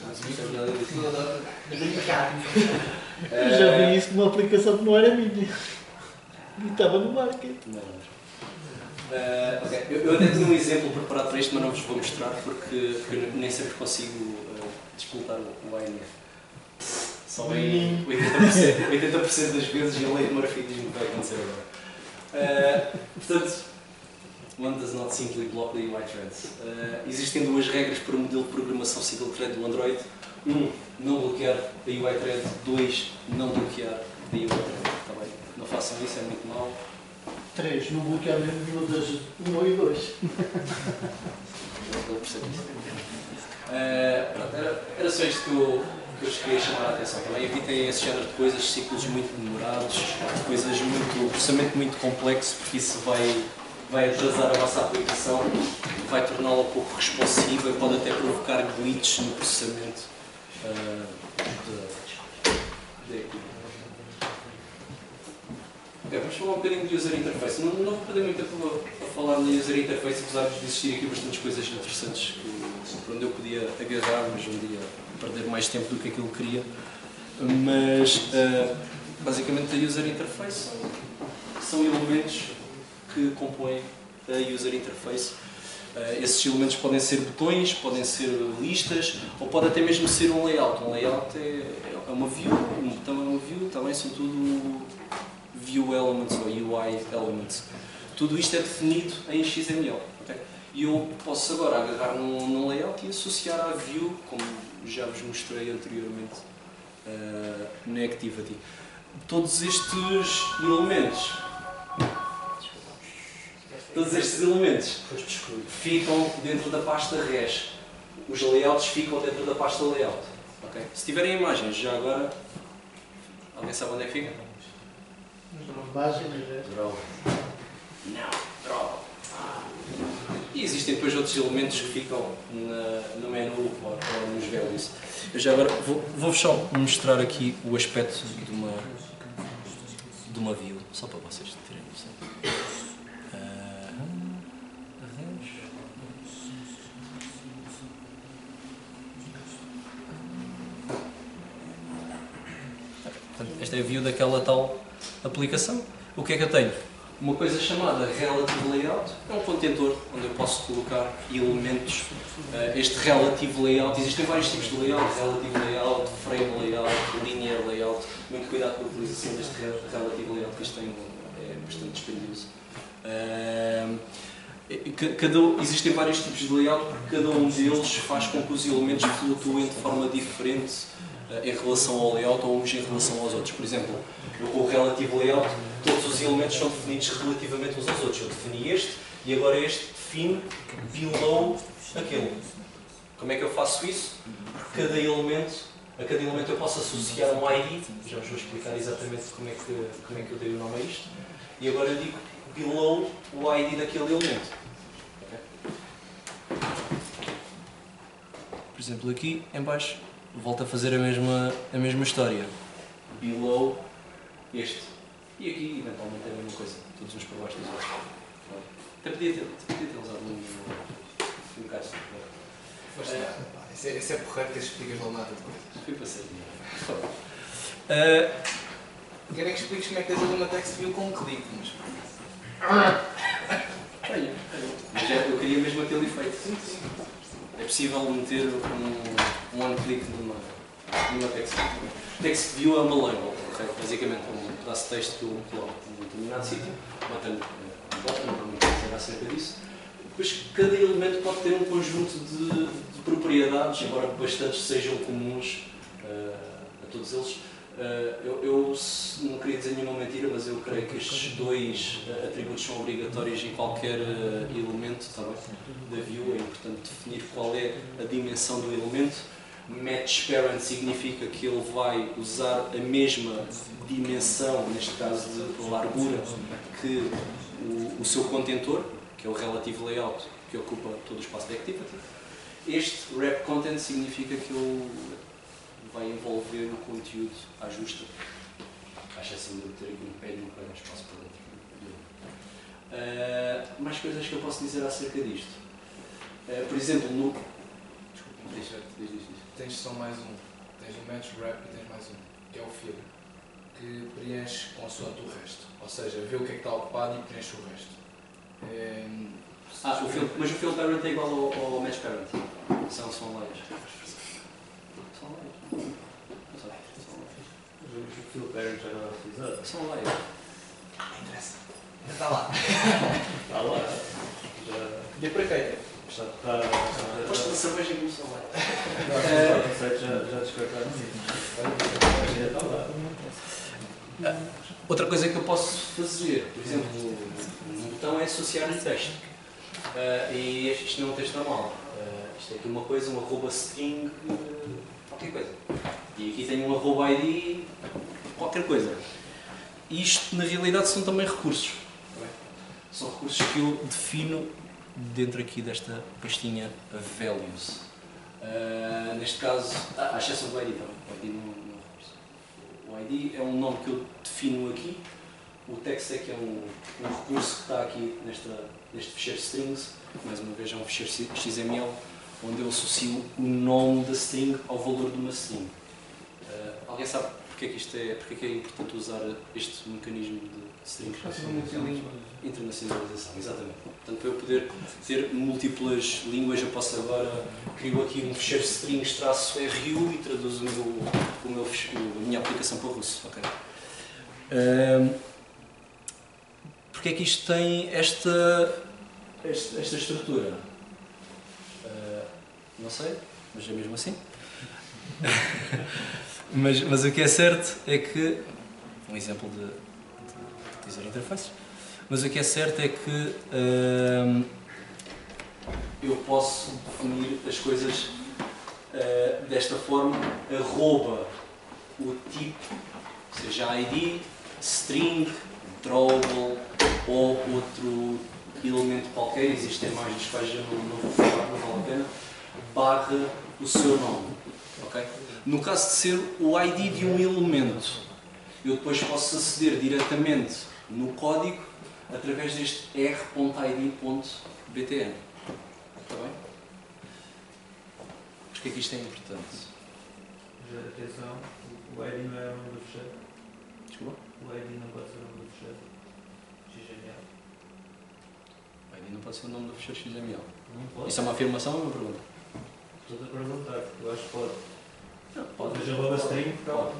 S2: Eu já vi isso numa aplicação que não era minha. E estava no market.
S1: Okay. Eu até tinha um exemplo preparado para isto, mas não vos vou mostrar porque nem sempre consigo despoltar o ANR. Só em 80% das vezes a lei de Murphy diz-me que vai acontecer agora. Portanto, one does not simply block the UI threads. Existem duas regras para o modelo de programação single thread do Android. 1. Não bloquear a UI thread. 2. Não bloquear a UI thread. Está bem? Não façam isso, é muito mau.
S2: 3. Não bloquear mesmo nenhuma das 1 e 2.
S1: Não percebo isso. Era só isto que eu vos queria chamar a atenção. Também evitem esse género de coisas, ciclos muito demorados, processamento muito complexo, porque isso vai atrasar a vossa aplicação, vai torná-la pouco responsiva, pode até provocar glitches no processamento vamos falar um bocadinho de user interface. Não vou perder muito tempo a falar da user interface, apesar de existir aqui bastantes coisas interessantes por onde eu podia agarrar, mas um dia perder mais tempo do que aquilo que queria. Mas basicamente a user interface são elementos que compõem a user interface. Esses elementos podem ser botões, podem ser listas, ou pode até mesmo ser um layout. Um layout é uma view, um botão é uma view, também são tudo view elements ou UI elements. Tudo isto é definido em XML. Okay? E eu posso agora agarrar num layout e associar à view, como já vos mostrei anteriormente na Activity. Todos estes elementos Todos estes elementos ficam dentro da pasta res. Os layouts ficam dentro da pasta layout. Okay? Se tiverem imagens, já agora, alguém sabe onde é que fica?
S2: Base, né?
S1: Droga. Não, droga. E existem depois outros elementos que ficam no menu ou nos values. Eu já agora vou-vos só mostrar aqui o aspecto de uma view, só para vocês terem noção. Esta é a view daquela tal aplicação. O que é que eu tenho? Uma coisa chamada Relative Layout, é um contentor onde eu posso colocar elementos. Este Relative Layout, existem vários tipos de layout, Relative Layout, Frame Layout, Linear Layout. Muito cuidado com a utilização deste Relative Layout, que isto é bastante dispendioso. Existem vários tipos de layout, porque cada um deles faz com que os elementos flutuem de forma diferente em relação ao layout ou uns em relação aos outros. Por exemplo, com o Relative Layout, todos os elementos são definidos relativamente uns aos outros. Eu defini este e agora este define below aquele. Como é que eu faço isso? Porque a cada elemento eu posso associar um ID, já vos vou explicar exatamente como é que eu dei o nome a isto, e agora eu digo below o ID daquele elemento. Okay? Por exemplo, aqui em baixo, volto a fazer a mesma história. Below este. E aqui, eventualmente, é a mesma coisa. Todos uns por baixo dos outros. Até podia ter usado um bocado de
S4: Isso é porreiro que explicas logo nada de coisas.
S1: fui para ser.
S4: Quero é que expliques como é que tens ali uma text view com um clique, mas...
S1: Olha, mas eu queria mesmo aquele efeito. Sim. É possível meter um one-click numa text view. Text view é uma label, okay? Basicamente é um pedaço de texto que eu coloco num determinado sítio, botando um botão, para me dizer acerca disso. Depois, cada elemento pode ter um conjunto de propriedades, embora bastantes sejam comuns a todos eles. Eu não queria dizer nenhuma mentira, mas eu creio que estes dois atributos são obrigatórios em qualquer elemento da view. É importante definir qual é a dimensão do elemento. Match parent significa que ele vai usar a mesma dimensão, neste caso de largura, que o seu contentor, que é o Relative Layout, que ocupa todo o espaço de Activity. Este Wrap Content significa que ele vai envolver o conteúdo à justa, à exceção de ter aqui um padding para espaço para dentro. Mais coisas que eu posso dizer acerca disto. Por exemplo, no... Desculpa, diz.
S4: Tens só mais um. Tens um match wrap e tens mais um, que é o fill, que preenche consoante o resto. Ou seja, vê o que é que está ocupado e preenche o resto.
S1: Mas o fill parent é igual ao match parent. São layers.
S3: O fill parent já não é utilizado.
S1: São layers.
S4: Não interessa. Já está lá.
S3: Está lá.
S4: Dê para quem?
S1: Gosto de cerveja e começou lá.
S3: Já descartaram. Está lá.
S1: Outra coisa que eu posso fazer, por exemplo, um botão é associar um texto. E isto não é um texto normal. Isto é aqui uma coisa, um arroba string, qualquer coisa. E aqui tenho um arroba ID, qualquer coisa. Isto, na realidade, são também recursos. São recursos que eu defino dentro aqui desta pastinha values. Neste caso, à exceção do ID também. O ID não é um recurso. O ID é um nome que eu defino aqui. O text é que é um recurso que está aqui neste ficheiro strings. Mais uma vez é um ficheiro XML, onde eu associo o nome da string ao valor de uma string. Alguém sabe porque é que é importante usar este mecanismo de string? Internacionalização, exatamente. Portanto, para eu poder ter múltiplas línguas, eu posso agora crio aqui um ficheiro strings-ru e traduzo a minha aplicação para o russo. Okay? Porque é que isto tem esta estrutura? Não sei, mas é mesmo assim. mas o que é certo é que, um exemplo de user interface, Mas o que é certo é que eu posso definir as coisas desta forma, arroba o tipo, seja ID, string, drawable ou outro elemento qualquer, existem mais dos quais eu não vou falar, não vale a pena, barra o seu nome. Okay? No caso de ser o ID de um elemento, eu depois posso aceder diretamente no código através deste r.id.btn. Está bem? Porquê é que isto é importante?
S3: Mas atenção, o ID não é o nome do fecheiro.
S1: Desculpa?
S3: O ID não pode ser o nome do fecheiro. XML.
S1: O ID não pode ser o nome do fecheiro XML.
S3: Não pode.
S1: Isso é uma afirmação ou uma pergunta?
S3: Estou a perguntar, eu acho que pode.
S1: Não, pode.
S3: Mas arroba string,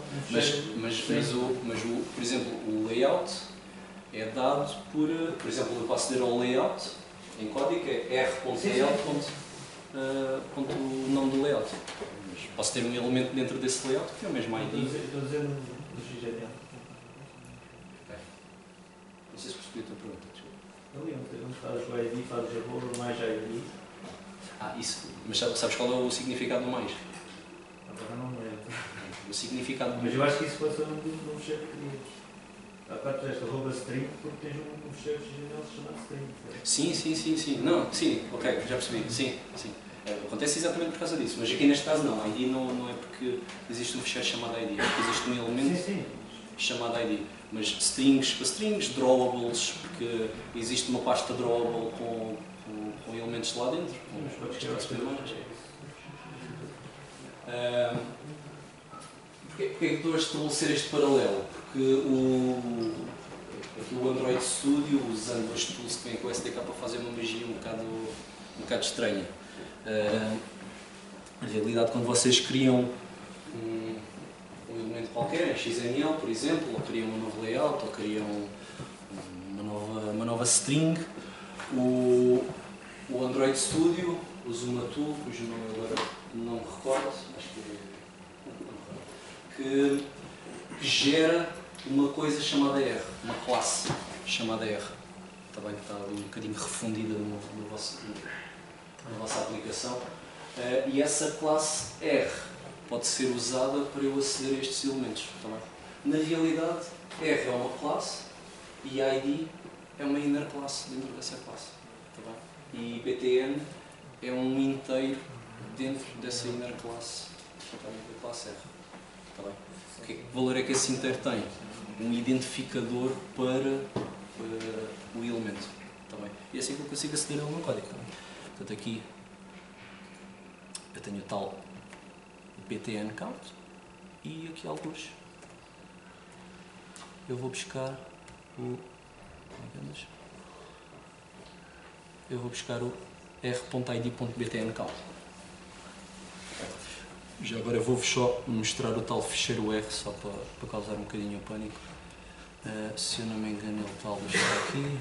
S1: por exemplo, o layout é dado por exemplo, eu posso aceder ao layout em código, é r.layout. O nome do layout. Mas posso ter um elemento dentro desse layout que é o mesmo ID.
S3: Estou dizendo do XML.
S1: Não sei se percebi a tua pergunta.
S3: Ali onde fazes o ID, fazes arroba mais ID.
S1: Isso. Mas sabes qual é o significado do mais?
S3: Agora não me lembro.
S1: O significado do
S3: Mas eu acho que isso pode ser um fecheiro que querias. A parte desta arroba string, porque tens um fecheiro XML chamado string.
S1: Sim. Não, sim, ok, já percebi. Sim. Acontece exatamente por causa disso, mas aqui neste caso não. ID não é porque existe um fecheiro chamado ID, é porque existe um elemento chamado ID. Mas strings para strings, drawables, porque existe uma pasta drawable com elementos lá dentro. Porquê é que estou a estabelecer este paralelo? Porque aqui o Android Studio, usando os tools que vêm com o SDK para fazer uma magia um bocado estranha. Na realidade, quando vocês criam um elemento qualquer, XML, por exemplo, ou criam um novo layout, ou criam uma nova string, o Android Studio usa uma tool, cujo nome agora não me recordo, acho que gera uma coisa chamada R, uma classe chamada R. Está bem, está um bocadinho refundida na vossa aplicação. E essa classe R pode ser usada para eu aceder a estes elementos. Está bem? Na realidade, R é uma classe e ID é uma inner classe dentro dessa classe. Está bem? E BTN é um inteiro dentro dessa inner classe, da classe R. Está bem? Que valor é que esse inteiro tem? Um identificador para o elemento. Está bem? E é assim que eu consigo aceder ao meu código. Portanto, aqui eu tenho o tal btn count e aqui alguns eu vou buscar o r.id.btn count. Já agora vou-vos só mostrar o tal ficheiro R só para causar um bocadinho o pânico. Se eu não me engano, ele talvez está aqui.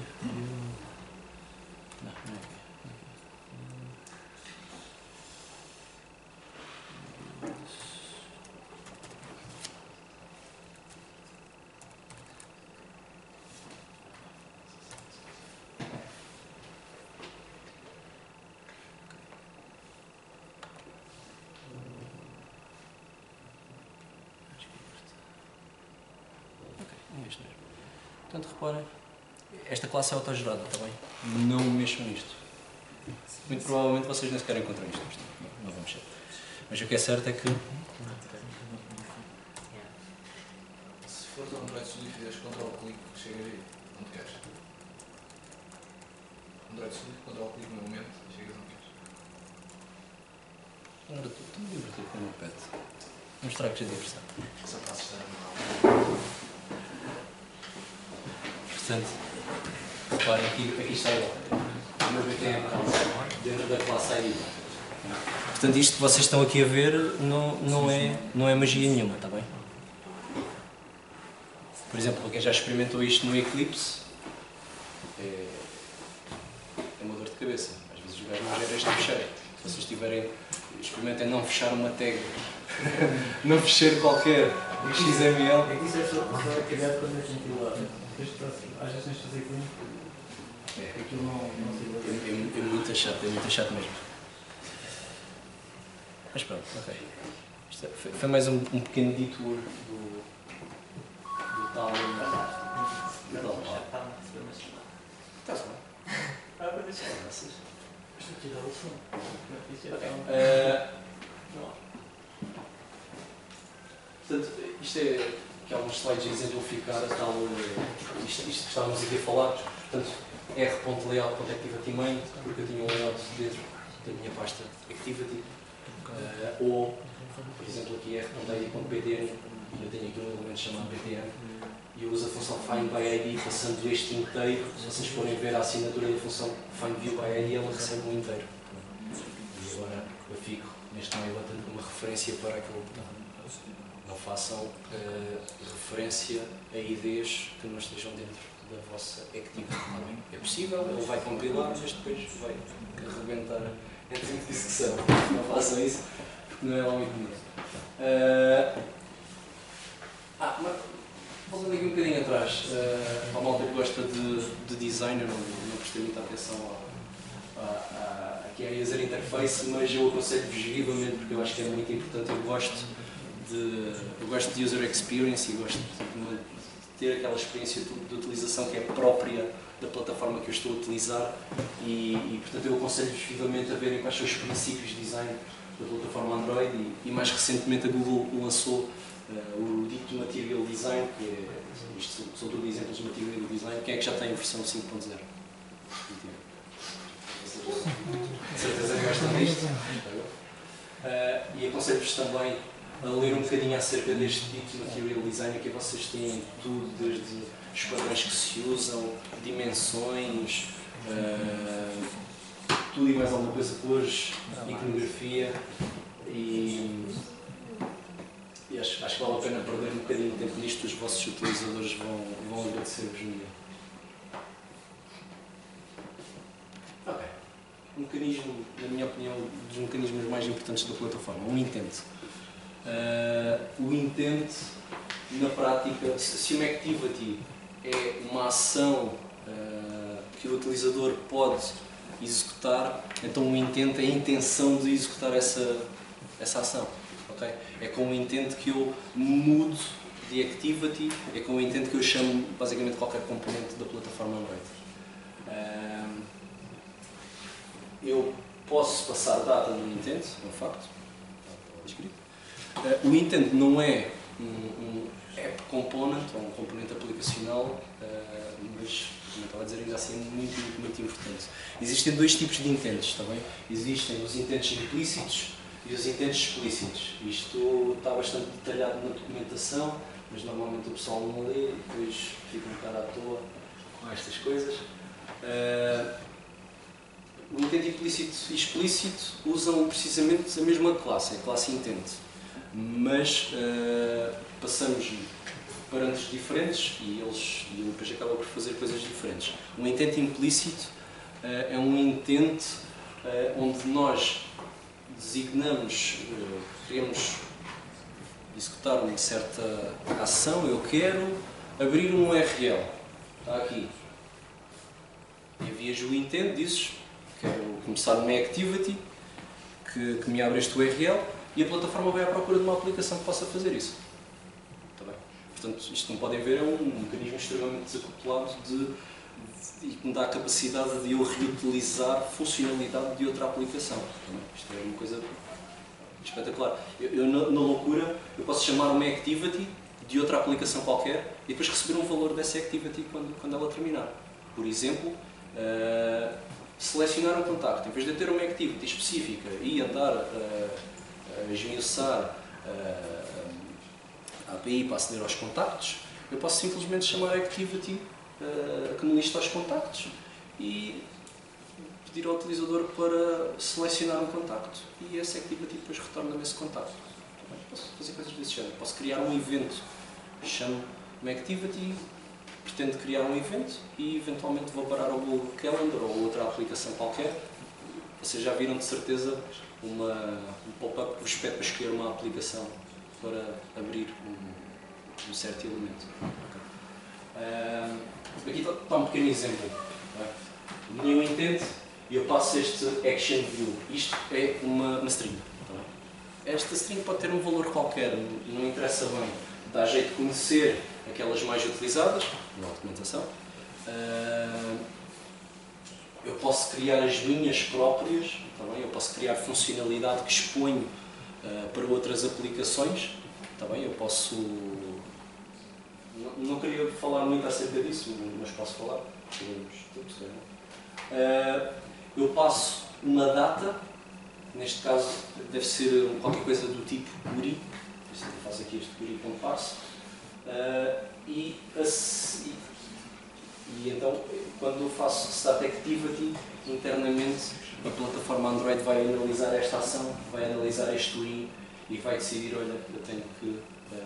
S1: Não é aqui. Portanto, reparem, esta classe é autogerada, está bem? Não mexam nisto. Muito provavelmente vocês nem sequer encontram isto. Não vão mexer. Mas o que é certo é que...
S4: Se fores ao Android Studio e fizeres Ctrl-clique, chegas aí. Onde queres? Android Studio, Ctrl-clique no momento e chegas onde queres.
S1: Agora estou-me a divertir com o meu pet. Não estragues a diversão.
S4: Só para assustar mal.
S1: Portanto, reparem, aqui está igual. O meu BTN dentro da classe ID. Portanto, isto que vocês estão aqui a ver não é magia nenhuma, está bem? Por exemplo, para quem já experimentou isto no Eclipse, é uma dor de cabeça. Às vezes os gajos não geram este fecheiro. Se vocês experimentem não fechar uma tag, não fecheiro qualquer XML.
S3: É que isso é só criado quando é compilado. Às vezes tens de fazer clean. Aquilo não se
S1: É muito chato mesmo. Mas pronto, ok. Isto foi mais um pequeno detour do tal. Está-se bem.
S2: Vou tirar o som.
S1: Portanto, isto é que há uns slides a exemplificar a tal. Isto que estávamos aqui a falar. Portanto, r.layout.activity-main, porque eu tinha um layout dentro da minha pasta Activity. Ou, por exemplo, aqui r.id.btn, e eu tenho aqui um elemento chamado btn, e eu uso a função findById passando este inteiro. Se vocês forem ver a assinatura da função findViewById, ela recebe um inteiro. E agora eu fico neste meio button com uma referência para aquele botão. Não façam referência a IDs que não estejam dentro da vossa Activity. É possível, ele vai compilar, mas depois vai arrebentar entre a discussão. Não façam isso, porque não é lá muito bonito. Mas voltando aqui um bocadinho atrás, a malta que gosta de design, eu não prestei muita atenção aqui à user interface, mas eu aconselho-vos vivamente, porque eu acho que é muito importante. Eu gosto de user experience e gosto de ter aquela experiência de utilização que é própria da plataforma que eu estou a utilizar e portanto eu aconselho-vos vivamente a verem quais são os princípios de design da plataforma Android e mais recentemente a Google lançou o dito Material Design, que é, isto são todos exemplos de Material Design. Quem é que já tem a versão 5.0? De certeza que gostam disto. E aconselho-vos também a ler um bocadinho acerca deste tipo de Material Design, aqui vocês têm tudo, desde os padrões que se usam, dimensões, tudo e mais alguma coisa, cores, iconografia e acho que vale a pena perder um bocadinho de tempo nisto, os vossos utilizadores vão agradecer-vos no dia. Ok. Um mecanismo, na minha opinião, dos mecanismos mais importantes da plataforma, um intent. O intent, na prática, se uma activity é uma ação que o utilizador pode executar, então o intent é a intenção de executar essa ação. Okay? É com o intent que eu mudo de activity, é com o intent que eu chamo basicamente qualquer componente da plataforma Android. Eu posso passar data no intent, é um facto, está escrito. O intent não é um app component ou um componente aplicacional, mas, como eu estava a dizer, ainda assim é muito importante. Existem dois tipos de intents, está bem? Existem os intents implícitos e os intents explícitos. Isto está bastante detalhado na documentação, mas normalmente o pessoal não lê e depois fica um bocado à toa com estas coisas. O intent implícito e explícito usam precisamente a mesma classe, a classe intent. Mas passamos parâmetros diferentes e eles depois acabam por fazer coisas diferentes. Um intent implícito é um intent onde nós designamos, queremos executar uma certa ação, eu quero abrir um URL, está aqui. Envias o intent, dizes, quero começar uma activity que me abre este URL e a plataforma vai à procura de uma aplicação que possa fazer isso. Está bem? Portanto, isto como podem ver é um mecanismo extremamente desacoplado e que me dá a capacidade de eu reutilizar funcionalidade de outra aplicação. Isto é uma coisa espetacular. Eu na loucura, eu posso chamar uma activity de outra aplicação qualquer e depois receber um valor dessa activity quando ela terminar. Por exemplo, selecionar um contacto. Em vez de ter uma activity específica e andar a esmiuçar a API para aceder aos contactos, eu posso simplesmente chamar a activity que me lista os contactos e pedir ao utilizador para selecionar um contacto e essa activity depois retorna-me esse contacto. Posso fazer coisas desse género. Posso criar um evento, chamo uma activity, pretendo criar um evento e eventualmente vou parar ao Google Calendar ou outra aplicação qualquer. Vocês já viram de certeza um pop-up que vos pede para escolher uma aplicação para abrir um certo elemento. Aqui está um pequeno exemplo. Nenhum intent e eu passo este action view. Isto é uma string. Esta string pode ter um valor qualquer, não interessa bem. Dá jeito de conhecer aquelas mais utilizadas na documentação. Eu posso criar as minhas próprias, eu posso criar funcionalidade que exponho para outras aplicações. Eu posso... Não queria falar muito acerca disso, mas posso falar. Eu passo uma data, neste caso deve ser qualquer coisa do tipo URI, eu faço aqui este URI.parse, e então quando eu faço Start Activity, internamente a plataforma Android vai analisar esta ação, vai analisar este URI e vai decidir, olha, eu tenho que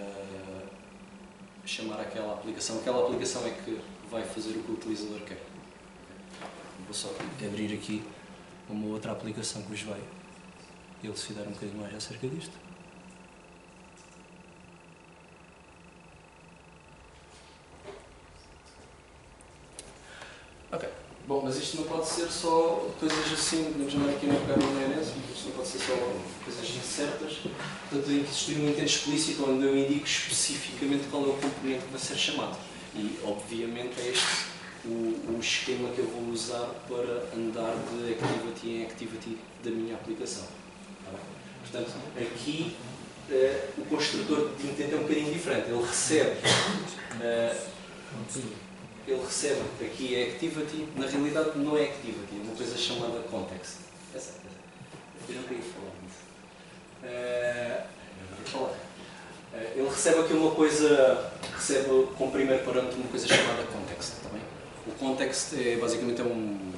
S1: chamar aquela aplicação é que vai fazer o que o utilizador quer. Vou só abrir aqui uma outra aplicação que vos vai elucidar um bocadinho mais acerca disto. Ok, bom, mas isto não pode ser só coisas assim, podemos chamar aqui não pegar na maionese, isto não pode ser só coisas incertas. Portanto, tem que existir um intento explícito onde eu indico especificamente qual é o componente que vai ser chamado. E, obviamente, é este o esquema que eu vou usar para andar de activity em activity da minha aplicação. Portanto, aqui o construtor de intento é um bocadinho diferente. Ele recebe aqui é activity, na realidade não é activity, é uma coisa chamada context. Eu não queria falar disso. Ele recebe aqui uma coisa, recebe como primeiro parâmetro uma coisa chamada context. Tá bem? O context é basicamente uma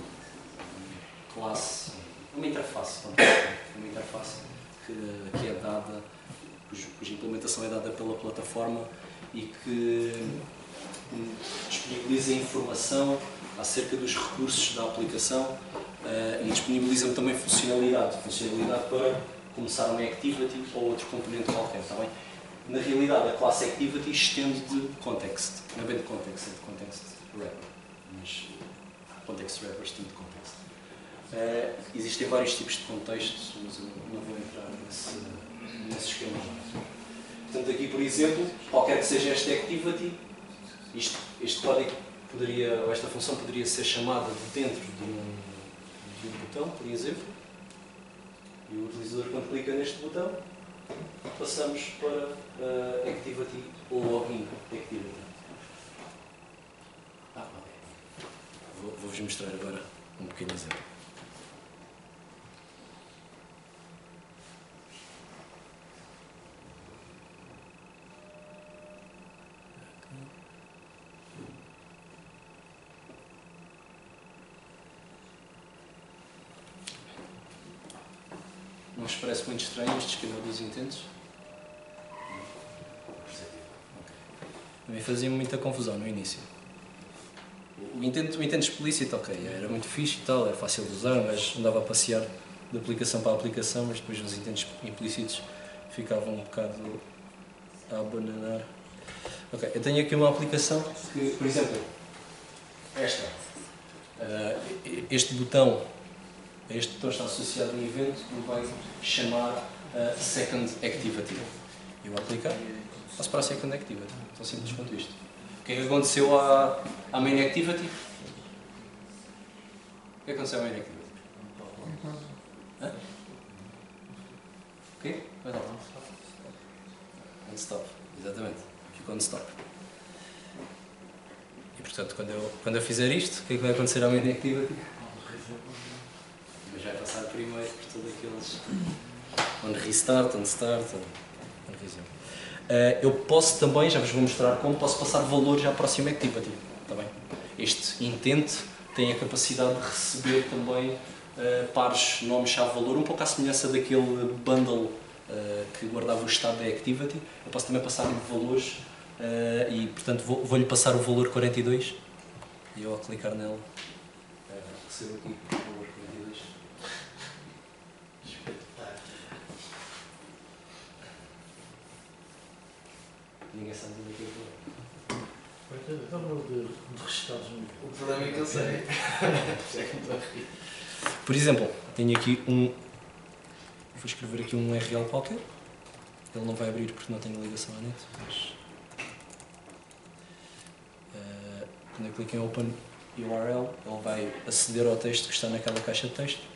S1: interface, que é dada, cuja implementação é dada pela plataforma e que disponibiliza informação acerca dos recursos da aplicação e disponibiliza também funcionalidade para começar uma activity ou outro componente qualquer, está bem? Na realidade, a classe activity estende de context, não é bem de context, é de context wrapper, mas context wrapper estende de context. Existem vários tipos de contextos, mas eu não vou entrar nesse esquema. Portanto, aqui, por exemplo, qualquer que seja esta activity, este código poderia, ou esta função poderia ser chamada de dentro de um botão, por exemplo, e o utilizador, quando clica neste botão, passamos para Activity ou Login Activity. Vou-vos mostrar agora um pequeno exemplo. Não vos parece muito estranho este esquema dos intentos? Também fazia muita confusão no início. O intento explícito, ok, era muito fixe e tal, era fácil de usar, mas andava a passear de aplicação para aplicação, mas depois os intentos implícitos ficavam um bocado a abananar. Ok, eu tenho aqui uma aplicação que, por exemplo, esta. Este botão está associado a um evento que vai chamar Second Activity. Eu vou aplicar, passo para a Second Activity. Tão simples quanto isto. O que é que aconteceu à Main Activity? O que é que aconteceu à Main Activity? O quê? Vai dar. On-stop, exatamente. Ficou on-stop. E portanto, quando eu fizer isto, o que é que vai acontecer à Main Activity? Mas vai passar primeiro por todos aqueles onde restart, onde start, onde resume. Eu posso também, já vos vou mostrar como, posso passar valores à próxima activity. Tá bem? Este intent tem a capacidade de receber também pares nome-chave valor, um pouco à semelhança daquele bundle que guardava o estado da activity. Eu posso também passar-lhe valores e, portanto, vou-lhe passar o valor 42 e eu, ao clicar nele, recebo aqui o valor 42. Ninguém ninguém sabe onde é que eu estou.
S2: Vamos de registados no.
S4: O problema é que eu sei. É que me estou a rir.
S1: Por exemplo, tenho aqui um. Vou escrever aqui um URL qualquer. Ele não vai abrir porque não tenho ligação à net, mas. Quando eu clico em Open URL, ele vai aceder ao texto que está naquela caixa de texto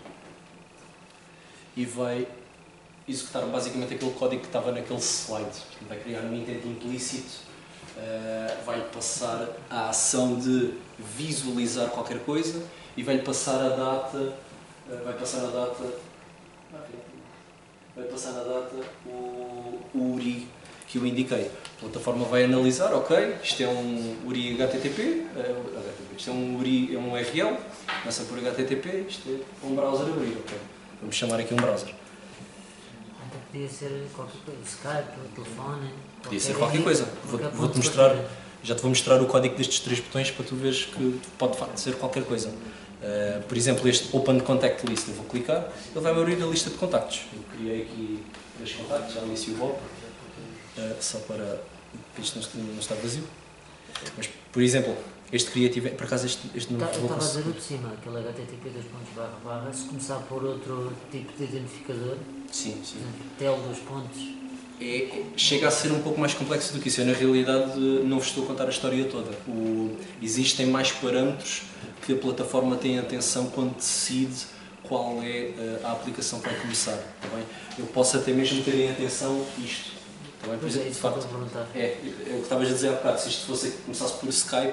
S1: e vai executar basicamente aquele código que estava naquele slide. Portanto, vai criar um intento implícito, vai passar a ação de visualizar qualquer coisa e vai-lhe passar a data, o URI que eu indiquei. A plataforma vai analisar, ok, isto é um URI HTTP, isto é um URI, é um URL, começa por HTTP, isto é um browser abrir, ok. Vamos chamar aqui um browser.
S5: Então podia ser qualquer coisa, Skype, telefone...
S1: Podia ser qualquer coisa. Vou-te mostrar, já te vou mostrar o código destes 3 botões para tu veres que pode de facto ser qualquer coisa. Por exemplo, este Open Contact List, eu vou clicar, ele vai abrir a lista de contactos. Eu criei aqui 3 contactos, já Alice e o Bob, só para isto não estar vazio. Mas, por exemplo, este Creative, por acaso este não
S5: Eu
S1: vou
S5: estava a dizer
S1: conseguir.
S5: o de cima, aquele HTTP ://, se começar por outro tipo de identificador,
S1: Sim, sim.
S5: tel dos pontos.
S1: Chega a ser um pouco mais complexo do que isso. Eu, na realidade, não vos estou a contar a história toda. Existem mais parâmetros que a plataforma tem atenção quando decide qual é a aplicação que vai começar. Tá bem? Eu posso até mesmo ter em atenção isto. Tá bem? Por
S5: Pois é,
S1: exemplo,
S5: isso
S1: de facto,
S5: que eu vou perguntar.
S1: é o que estavas a dizer há bocado. Se isto começasse por Skype,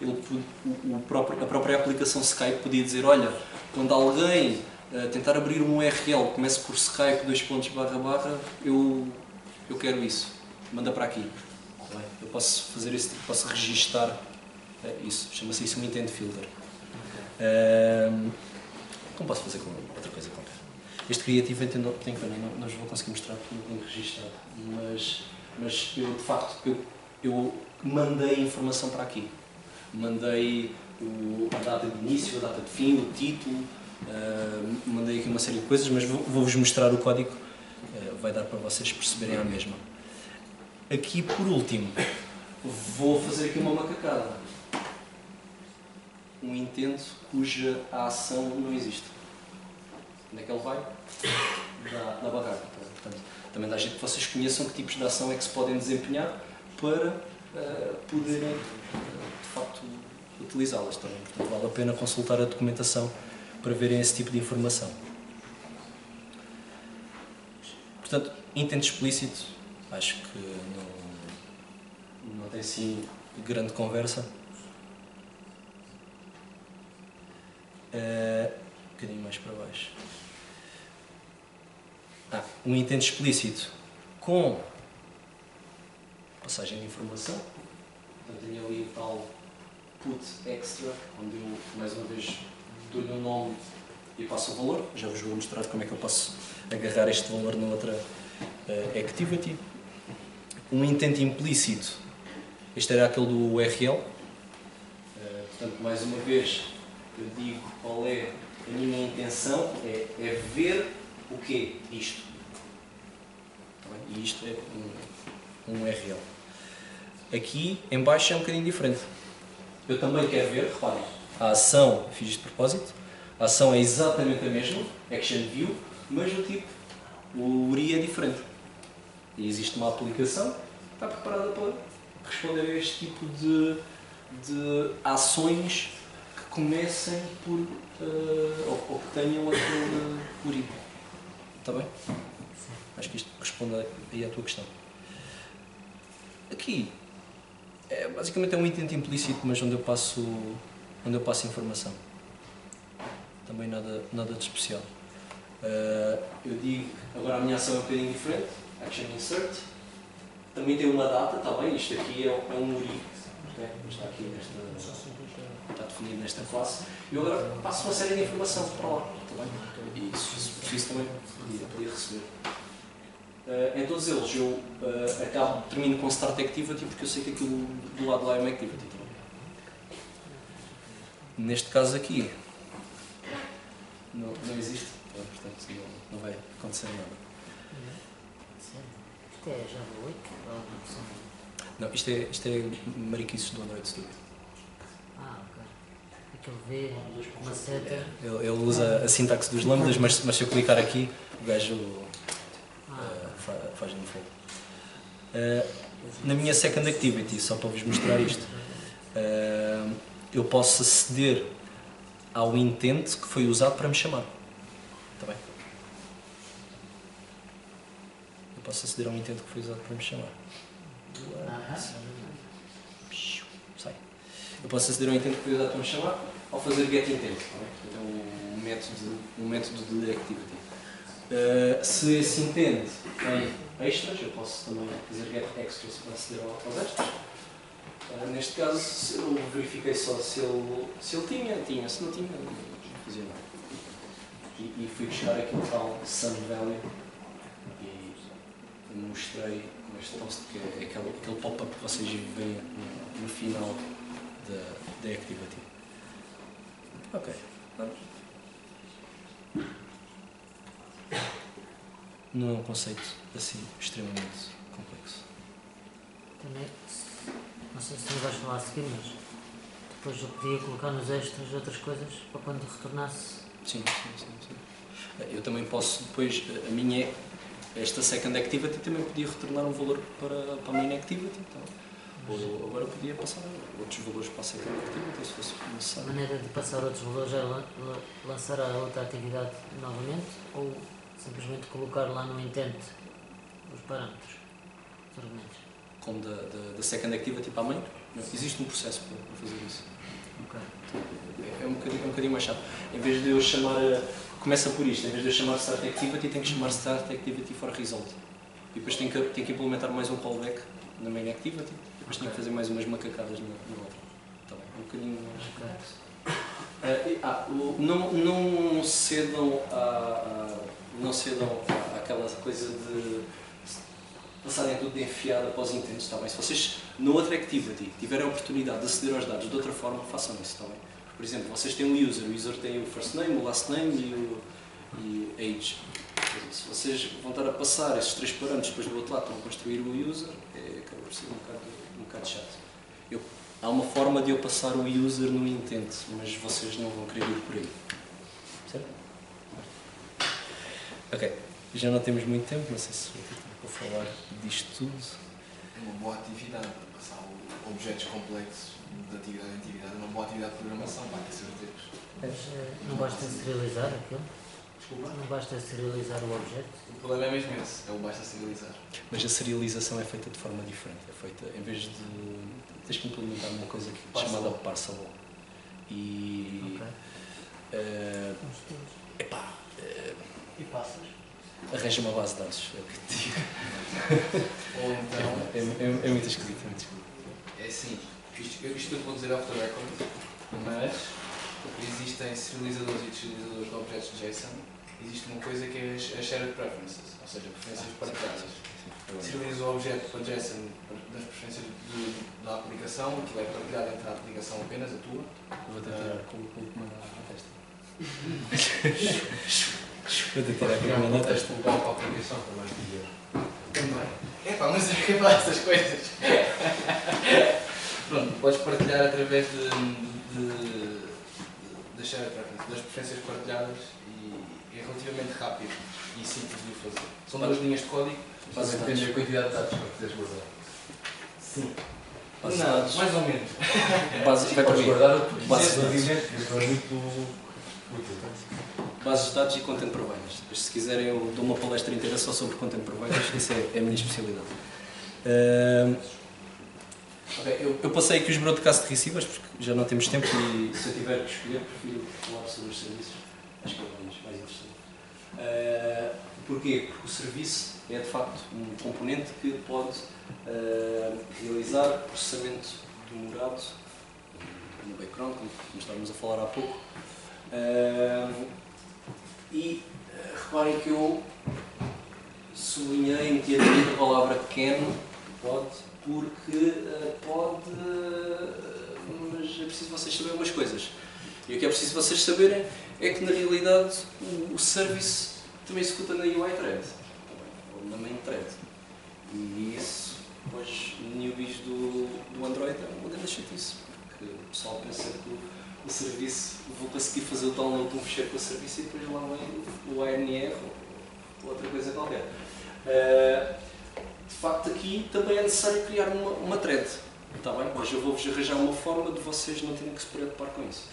S1: a própria aplicação Skype podia dizer: olha, quando alguém tentar abrir um URL, comece por Skype, // eu quero isso, manda para aqui. Tá bem? Eu posso fazer esse tipo, posso registar isso, chama-se isso um intent filter. Como posso fazer com outra coisa qualquer. Este Creative tenho pena, não vos vou conseguir mostrar porque não tenho registrado, mas eu de facto eu mandei informação para aqui. Mandei a data de início, a data de fim, o título, mandei aqui uma série de coisas, mas vou-vos mostrar o código, vai dar para vocês perceberem a mesma. Aqui, por último, vou fazer aqui uma macacada. Um intento cuja a ação não existe. Onde é que ele vai? Da barraca. Portanto, também dá jeito que vocês conheçam que tipos de ação é que se podem desempenhar para poderem, de facto, utilizá-las também. Portanto, vale a pena consultar a documentação para verem esse tipo de informação. Portanto, intento explícito, acho que não tem assim grande conversa. Um bocadinho mais para baixo. Um intento explícito com passagem de informação. Portanto, tenho ali o tal put extra, onde eu, mais uma vez, dou-lhe um nome e passo o valor. Já vos vou mostrar como é que eu posso agarrar este valor na outra activity. Um intento implícito, este era aquele do URL. Portanto, mais uma vez, eu digo qual é a minha intenção, é ver o quê? Isto. Tá bem? E isto é um URL. Aqui, em baixo, é um bocadinho diferente. Eu também quero ver, reparem, a ação, fiz isto de propósito, a ação é exatamente a mesma, Action View, mas o tipo, o URI é diferente. E existe uma aplicação que está preparada para responder a este tipo de ações que comecem por, ou que tenham aquele URI. Está bem? Acho que isto responde aí à tua questão. Aqui, basicamente é um intento implícito, mas onde eu passo informação. Também nada de especial. Eu digo, agora a minha ação é um bocadinho diferente, Action Insert. Também tem uma data, está bem, isto aqui é um URI, okay? Está aqui está definido nesta classe. E eu agora passo uma série de informação para lá, está bem? E se preciso também podia receber. Em todos eles eu termino com Start Activity porque eu sei que aquilo do lado lá é uma Activity. Neste caso aqui não existe, portanto não vai acontecer nada.
S5: Isto é Java 8 ou a versão?
S1: Não, isto é mariquices do Android Studio.
S5: Ah, ok. Aquele V, uma seta.
S1: Ele usa a sintaxe dos lambdas, mas se eu clicar aqui, o gajo faz no fogo. Na minha second activity, só para vos mostrar isto, eu posso aceder ao intent que foi usado para me chamar. Está bem? Eu posso aceder ao intent que foi usado para me chamar. Sai. Eu posso aceder ao intent que foi usado para me chamar ao fazer get intent. Então, um método de activity. Se esse intent tem extras, eu posso também fazer get extras para aceder aos extras. Neste caso, eu verifiquei só se ele tinha, se não tinha, não fazia nada. E fui buscar aquele tal sum value e mostrei com este post que é aquele pop-up que vocês veem no final da activity. Ok. Não é um conceito assim extremamente complexo.
S5: Também, não sei se tu vais falar a seguir, mas depois eu podia colocar nos extras outras coisas para quando retornasse.
S1: Sim. Eu também posso depois, esta second activity também podia retornar um valor para a main activity. Então, ou agora podia passar outros valores para a second activity, se fosse necessário.
S5: A maneira de passar outros valores é lançar a outra atividade novamente ou simplesmente colocar lá no intent os parâmetros, os argumentos.
S1: Como da second activity para a main, existe um processo para fazer isso.
S5: Ok.
S1: É um bocadinho mais chato. Em vez de eu chamar, começa por isto, em vez de eu chamar start activity, tenho que chamar start activity for result. E depois tenho que implementar mais um callback na main activity, e depois tenho que fazer mais umas macacadas na outra. Tá bem, um bocadinho mais complexo. Não cedam àquela coisa de passarem tudo de enfiada após intentos, está bem? Se vocês, na outra activity, tiverem a oportunidade de aceder aos dados de outra forma, façam isso, está bem? Por exemplo, vocês têm um user, o user tem o first name, o last name e age. Se vocês vão estar a passar esses três parâmetros, depois do outro lado estão a construir o user, acaba por ser um bocado chato. Há uma forma de eu passar o user no intent, mas vocês não vão querer ir por aí. Certo? Ok, já não temos muito tempo, não sei se vou ter tempo para falar disto tudo.
S4: É uma boa atividade, passar objetos complexos de atividade em atividade, é uma boa atividade de programação, vai ter certezas.
S5: Mas não basta serializar aquilo? Desculpa? Não basta serializar o objeto?
S4: O problema é mesmo esse, é o basta serializar.
S1: Mas a serialização é feita de forma diferente, é feita, em vez de... tens que implementar uma coisa chamada parsable. E...
S2: E passas?
S1: Arranja uma base de dados, é o que te digo.
S4: Ou então...
S1: É muito esquisito, é muito esquisito.
S4: É assim, isto eu vou dizer off the record, mas existem serializadores e deserializadores de objetos de JSON. Existe uma coisa que é as shared preferences, ou seja, preferências partilhadas. Serializa o objeto para JSON das preferências da aplicação, que vai partilhado entre a aplicação apenas, a tua.
S1: Vou tentar com o comando à testa. Vou tentar com o comando à testa.
S8: Para a aplicação também.
S4: Também. Mas é que para essas coisas. Pronto, podes partilhar através das shared preferences, das preferências partilhadas e é relativamente rápido e simples de o fazer. São duas linhas de código.
S8: Depende da quantidade de dados para poderes guardar.
S4: Sim.
S1: Não,
S4: mais ou menos.
S1: Vai para mim.
S8: Guardar o que tu
S1: Bases
S8: quiseres,
S1: de dados.
S8: isso é muito útil.
S1: Bases de dados e content providers. Depois, se quiserem, eu dou uma palestra inteira só sobre content providers, isso é a minha especialidade. Eu passei aqui os broadcast receivers, porque já não temos tempo e se eu tiver que escolher, prefiro falar sobre os serviços. Acho que é mais interessante. Porquê? Porque o serviço é de facto um componente que pode realizar processamento demorado no background, como estávamos a falar há pouco. Reparem que eu sublinhei, meti a palavra can, pode, porque pode, mas é preciso vocês saberem umas coisas. E o que é preciso vocês saberem é que na realidade o service também executa na UI thread, ou na main thread. E isso os newbies do Android é uma grande chatice, porque o pessoal pensa que o serviço, vou conseguir fazer o download de um fecheiro com o serviço e depois lá vem o ANR ou outra coisa qualquer. De facto, aqui também é necessário criar uma thread. Está bem? Hoje eu vou-vos arranjar uma forma de vocês não terem que se preocupar com isso.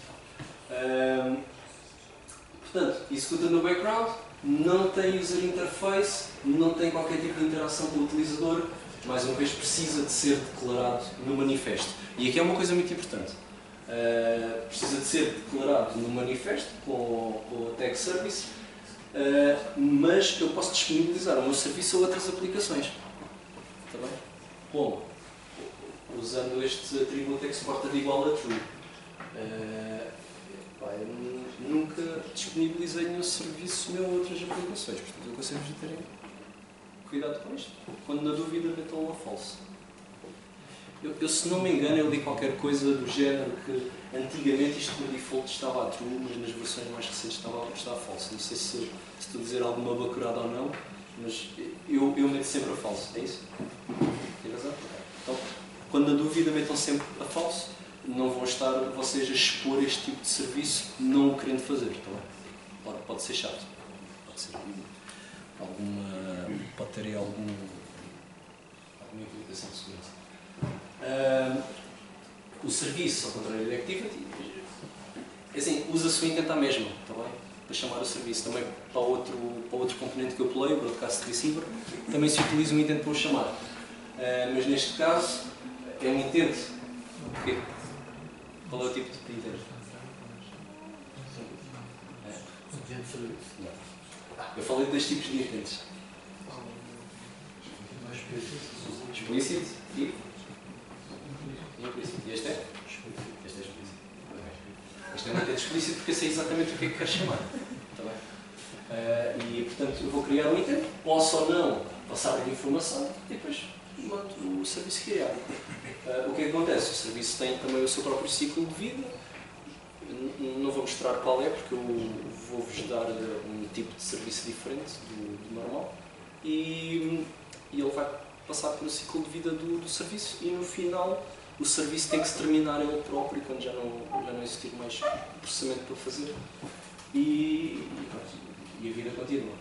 S1: Portanto, executa no background, não tem user interface, não tem qualquer tipo de interação com o utilizador, mais uma vez precisa de ser declarado no manifesto. E aqui é uma coisa muito importante. Precisa de ser declarado no manifesto com o tag service, mas eu posso disponibilizar o meu serviço a outras aplicações. Está bem? Como? Usando este atributo exported igual a true. Eu nunca disponibilizei nenhum serviço meu a outras aplicações, portanto eu aconselho-vos a terem cuidado com isto. Quando na dúvida, metam-lo a false. Eu, se não me engano, eu li qualquer coisa do género que antigamente isto por default estava a true, mas nas versões mais recentes estava a false. Não sei se estou a dizer alguma bacurada ou não, mas eu meto sempre a false. É isso? Tem razão? Então, quando na dúvida, metam sempre a false. Não vão estar vocês a expor este tipo de serviço não o querendo fazer. Tá? Pode ser chato. Pode ser pode ter aí alguma implicação de segurança. O serviço, ao contrário da activity, assim, usa-se o intent à mesma, tá bem? Para chamar o serviço. Também para outro componente que eu pulei, o broadcast receiver, também se utiliza o intent para o chamar. Mas neste caso, é um intent. Okay. Qual é o tipo de intent? Eu falei de 2 tipos de intents. Explícito e implícito. E este é? Este é explícito. Este é um intent explícito porque eu sei exatamente o que é que quero chamar. Está bem? E portanto eu vou criar um intent, posso ou não passar a informação e depois mando o serviço criado. O que é que acontece? O serviço tem também o seu próprio ciclo de vida. Não vou mostrar qual é, porque eu vou-vos dar um tipo de serviço diferente do normal. E ele vai passar pelo ciclo de vida do serviço e no final o serviço tem que se terminar ele próprio quando já não existir mais processamento para fazer. E a vida continua.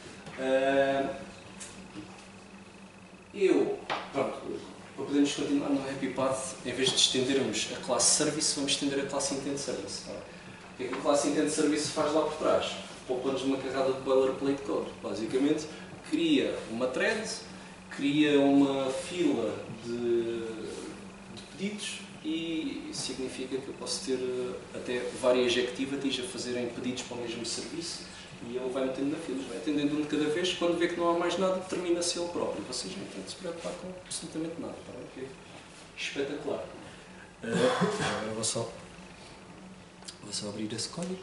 S1: Para podermos continuar no Happy Path, em vez de estendermos a classe Service, vamos estender a classe Intent Service. Tá? O que é que a classe Intent Service faz lá por trás? Poupa-nos uma carrada de boilerplate code. Basicamente, cria uma thread, cria uma fila de pedidos e isso significa que eu posso ter até várias activities a fazerem pedidos para o mesmo serviço e ele vai metendo na fila, vai atendendo um de cada vez. Quando vê que não há mais nada, termina-se ele próprio. Vocês não têm de se preocupar com absolutamente nada. Tá? Okay? Espetacular. Agora vou só abrir esse código.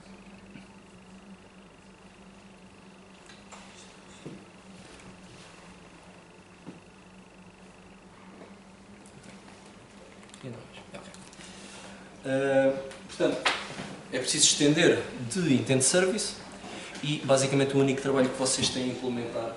S1: Portanto, é preciso estender de Intent Service e basicamente o único trabalho que vocês têm é implementar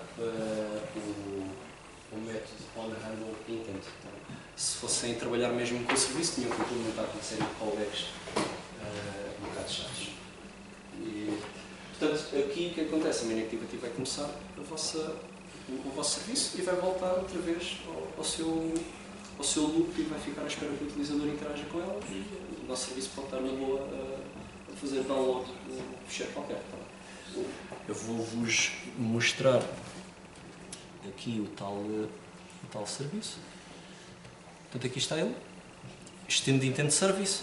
S1: o método onHandle Intent. Se fossem trabalhar mesmo com o serviço, tinham que implementar uma série de callbacks um bocado chatos. E, portanto, aqui o que acontece? A main activity vai começar o vosso serviço e vai voltar outra vez ao seu loop e vai ficar à espera que o utilizador interaja com ela e o nosso serviço pode estar na boa a fazer download de um fecheiro qualquer. Eu vou-vos mostrar aqui o tal serviço. Portanto, aqui está ele. Estendo de Intent Service.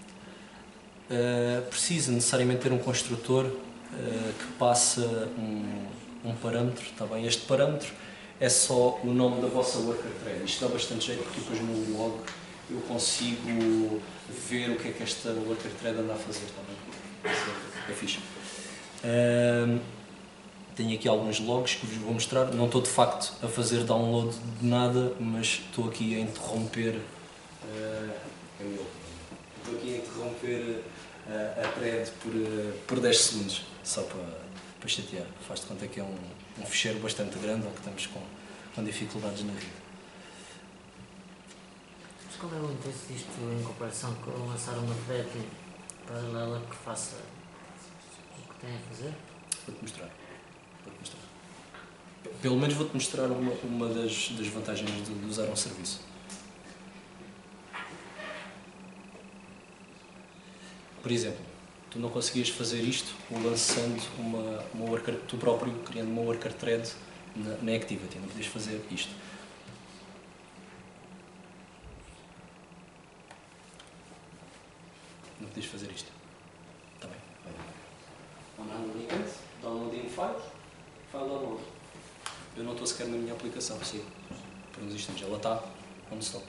S1: Precisa necessariamente ter um construtor que passa um parâmetro. Está bem? Este parâmetro é só o nome da vossa worker thread. Isto dá bastante jeito porque depois no log eu consigo ver o que é que esta worker thread anda a fazer. Está bem? É fixe. Tenho aqui alguns logs que vos vou mostrar. Não estou de facto a fazer download de nada, mas estou aqui a interromper a thread por 10 segundos, só para chatear. Faz de conta que é um fecheiro bastante grande ou que estamos com dificuldades na vida.
S5: qual é o interesse disto em comparação com lançar uma thread paralela que faça o que tem a fazer?
S1: Vou-te mostrar. Pelo menos vou-te mostrar uma das vantagens de usar um serviço. Por exemplo, tu não conseguias fazer isto lançando uma worker, tu próprio criando uma worker thread na Activity, não podias fazer isto. Não podias fazer isto. Está bem. Downloading file download. Eu não estou sequer na minha aplicação, sim. Por uns instantes, ela está on stop.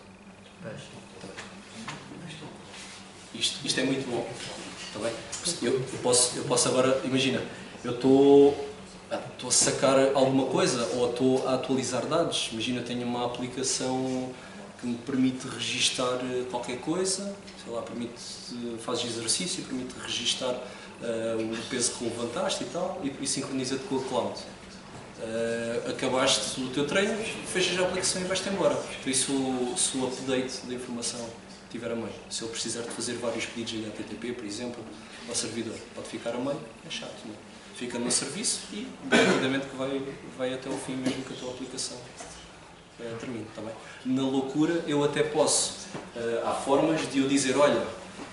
S1: Isto é muito bom. Está bem? Eu posso agora, imagina, eu estou a sacar alguma coisa ou estou a atualizar dados. Imagina, tenho uma aplicação que me permite registar qualquer coisa, sei lá, fazes exercício, permite registar o peso que levantaste e tal, e sincroniza-te com o cloud. Acabaste o teu treino, fechas a aplicação e vais-te embora. Por isso, se o update da informação tiver a meio, se eu precisar de fazer vários pedidos em HTTP, por exemplo, ao servidor, pode ficar a meio, é chato, não é? Fica no serviço e rapidamente que vai até o fim, mesmo que a tua aplicação termine, está bem? Na loucura, eu até posso, há formas de eu dizer, olha,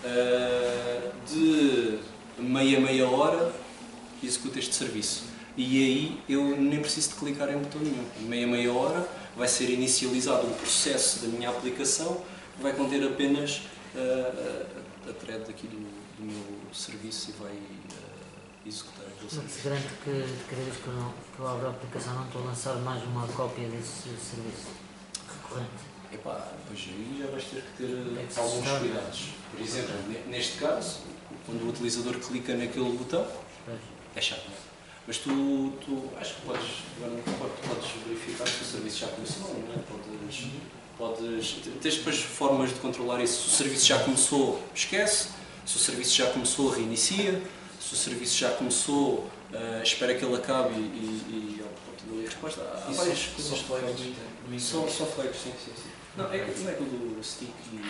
S1: de meia hora executa este serviço. E aí eu nem preciso de clicar em botão nenhum. Em meia hora vai ser inicializado um processo da minha aplicação que vai conter apenas a thread aqui do meu serviço e vai executar aquele serviço.
S5: Não se garante que cada vez que eu abro a aplicação não estou a lançar mais uma cópia desse serviço recorrente?
S1: Epá, pois aí já vais ter que ter alguns cuidados. Por exemplo, neste caso, quando o utilizador clica naquele botão, é chato, não é? Mas tu acho que podes verificar se o serviço já começou, não é? Tens depois formas de controlar isso. Se o serviço já começou, esquece. Se o serviço já começou, reinicia. Se o serviço já começou, espera que ele acabe e obtém a resposta. Há várias coisas. Só flags, sim. Não é do sticky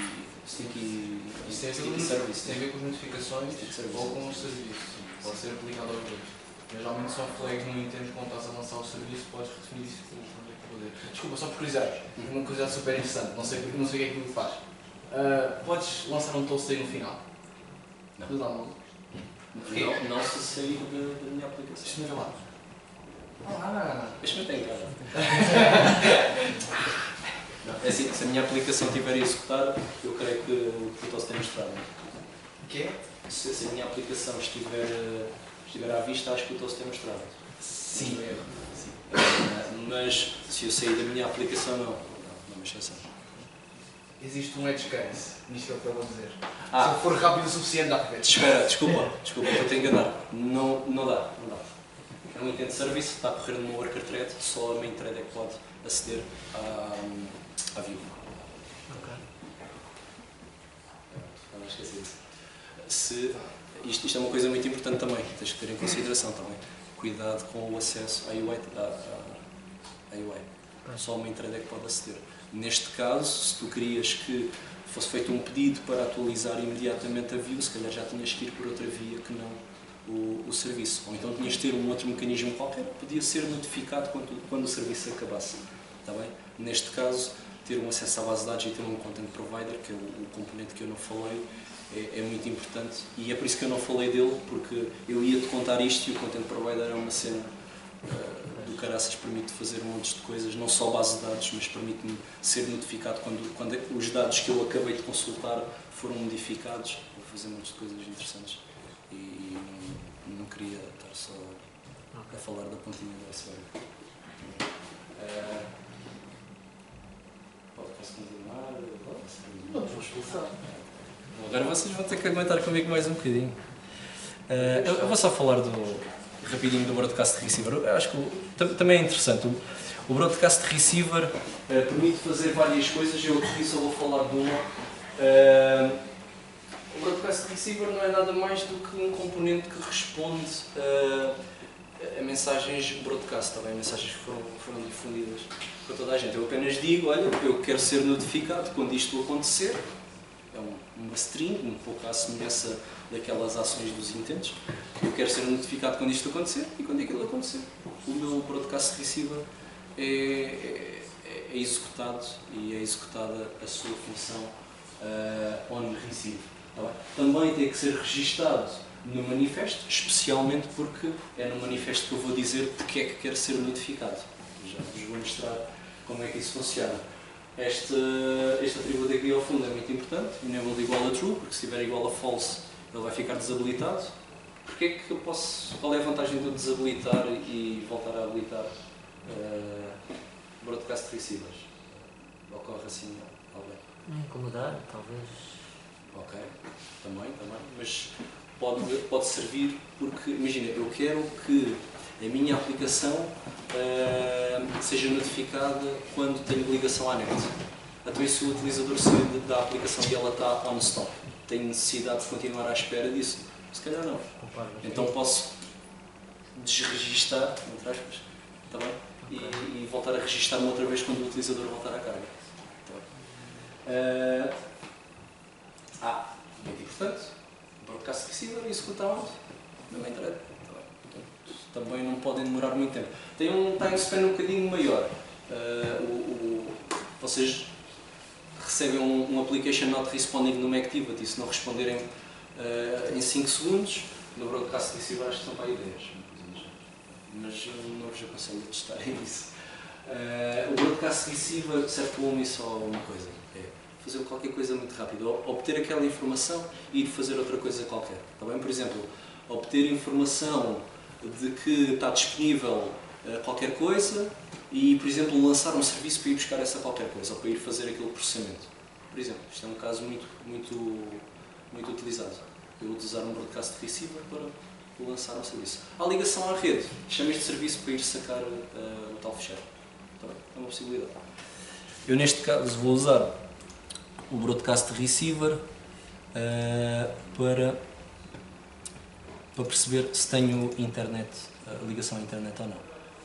S1: service.
S4: Tem a ver com as notificações ou com os serviços. Pode ser aplicado aos dois. Mas geralmente são flags no Nintendo quando estás a lançar o serviço, podes redefinir isso quando é que poder. Desculpa, só por curiosidade, uma curiosidade super interessante, não sei o que é que faz. Podes lançar um toast aí no final?
S1: Não.
S4: Do download?
S1: Não se sair da minha aplicação.
S4: Deixa-me ver lá.
S1: Deixa-me até em casa. É assim, se a minha aplicação estiver a executar, eu creio que o toast tem mostrado.
S4: O quê?
S1: Se a minha aplicação estiver à vista, acho que o toast tem mostrado.
S4: Sim.
S1: Mas se eu sair da minha aplicação, não é uma exceção.
S4: Existe um edge case, nisto é o que eu vou dizer. Se eu for rápido o suficiente, dá para ver.
S1: Espera, desculpa, estou-te a enganar. Não dá. É um intent service, está a correr numa worker thread, só a main thread é que pode aceder à view.
S5: Ok.
S1: Não esqueci disso. Isto é uma coisa muito importante também, tens que ter em consideração também. Cuidado com o acesso à UI. Só uma thread é que pode aceder. Neste caso, se tu querias que fosse feito um pedido para atualizar imediatamente a view, se calhar já tinhas que ir por outra via que não o serviço. Ou então tinhas de ter um outro mecanismo qualquer que podia ser notificado quando o serviço acabasse. Está bem? Neste caso, ter um acesso à base de dados e ter um content provider, que é o componente que eu não falei, é muito importante, e é por isso que eu não falei dele, porque eu ia-te contar isto e o content provider é uma cena do caraças, permite fazer um monte de coisas, não só base de dados, mas permite-me ser notificado quando os dados que eu acabei de consultar foram modificados, vou fazer um monte de coisas interessantes e não queria estar só a falar da pontinha do iceberg. Posso continuar?
S2: Vamos expulsar.
S1: Agora vocês vão ter que aguentar comigo mais um bocadinho. Eu vou só falar rapidinho do Broadcast Receiver. Eu acho que também é interessante. O Broadcast Receiver permite fazer várias coisas, eu aqui só vou falar de uma. O Broadcast Receiver não é nada mais do que um componente que responde a mensagens broadcast, também mensagens que foram difundidas para toda a gente. Eu apenas digo, olha, eu quero ser notificado quando isto acontecer. É uma string, um pouco à semelhança daquelas ações dos intentos. Eu quero ser notificado quando isto acontecer e quando aquilo acontecer. O meu broadcast receiver é executado e é executada a sua função on receive. Tá bem? Também tem que ser registado no manifesto, especialmente porque é no manifesto que eu vou dizer porque é que quero ser notificado. Já vos vou mostrar como é que isso funciona. Este atributo aqui ao fundo é muito importante, enable igual a true, porque se estiver igual a false ele vai ficar desabilitado. Porque é que eu posso, qual é a vantagem de eu desabilitar e voltar a habilitar broadcast receivers? Ocorre assim alguém?
S5: Não incomodar, talvez.
S1: Ok, também, mas pode servir porque, imagina, eu quero que a minha aplicação seja notificada quando tenho ligação à net. Então, e se o utilizador sair da aplicação e ela está on-stop? Tenho necessidade de continuar à espera disso? Se calhar não. Então posso desregistar, entre aspas, tá bem? E voltar a registar-me outra vez quando o utilizador voltar à carga. Muito importante, broadcast receiver e executar onde? Na main thread. Também não podem demorar muito tempo. Tem um time span um bocadinho maior. Vocês recebem um application not responding numa activity, se não responderem em 5 segundos, no broadcast receiver acho que são para aí 10. Mas não vos aconselho a testarem isso. O broadcast receiver serve para uma e só uma coisa. Fazer qualquer coisa muito rápido, obter aquela informação e ir fazer outra coisa qualquer. Tá bem? Por exemplo, obter informação de que está disponível qualquer coisa e, por exemplo, lançar um serviço para ir buscar essa qualquer coisa ou para ir fazer aquele processamento. Por exemplo, isto é um caso muito utilizado. Eu utilizar um broadcast receiver para lançar um serviço. A ligação à rede, chama este serviço para ir sacar o tal fecheiro. Tá bem? É uma possibilidade. Eu, neste caso, vou usar o broadcast receiver para perceber se tenho internet, ligação à internet ou não.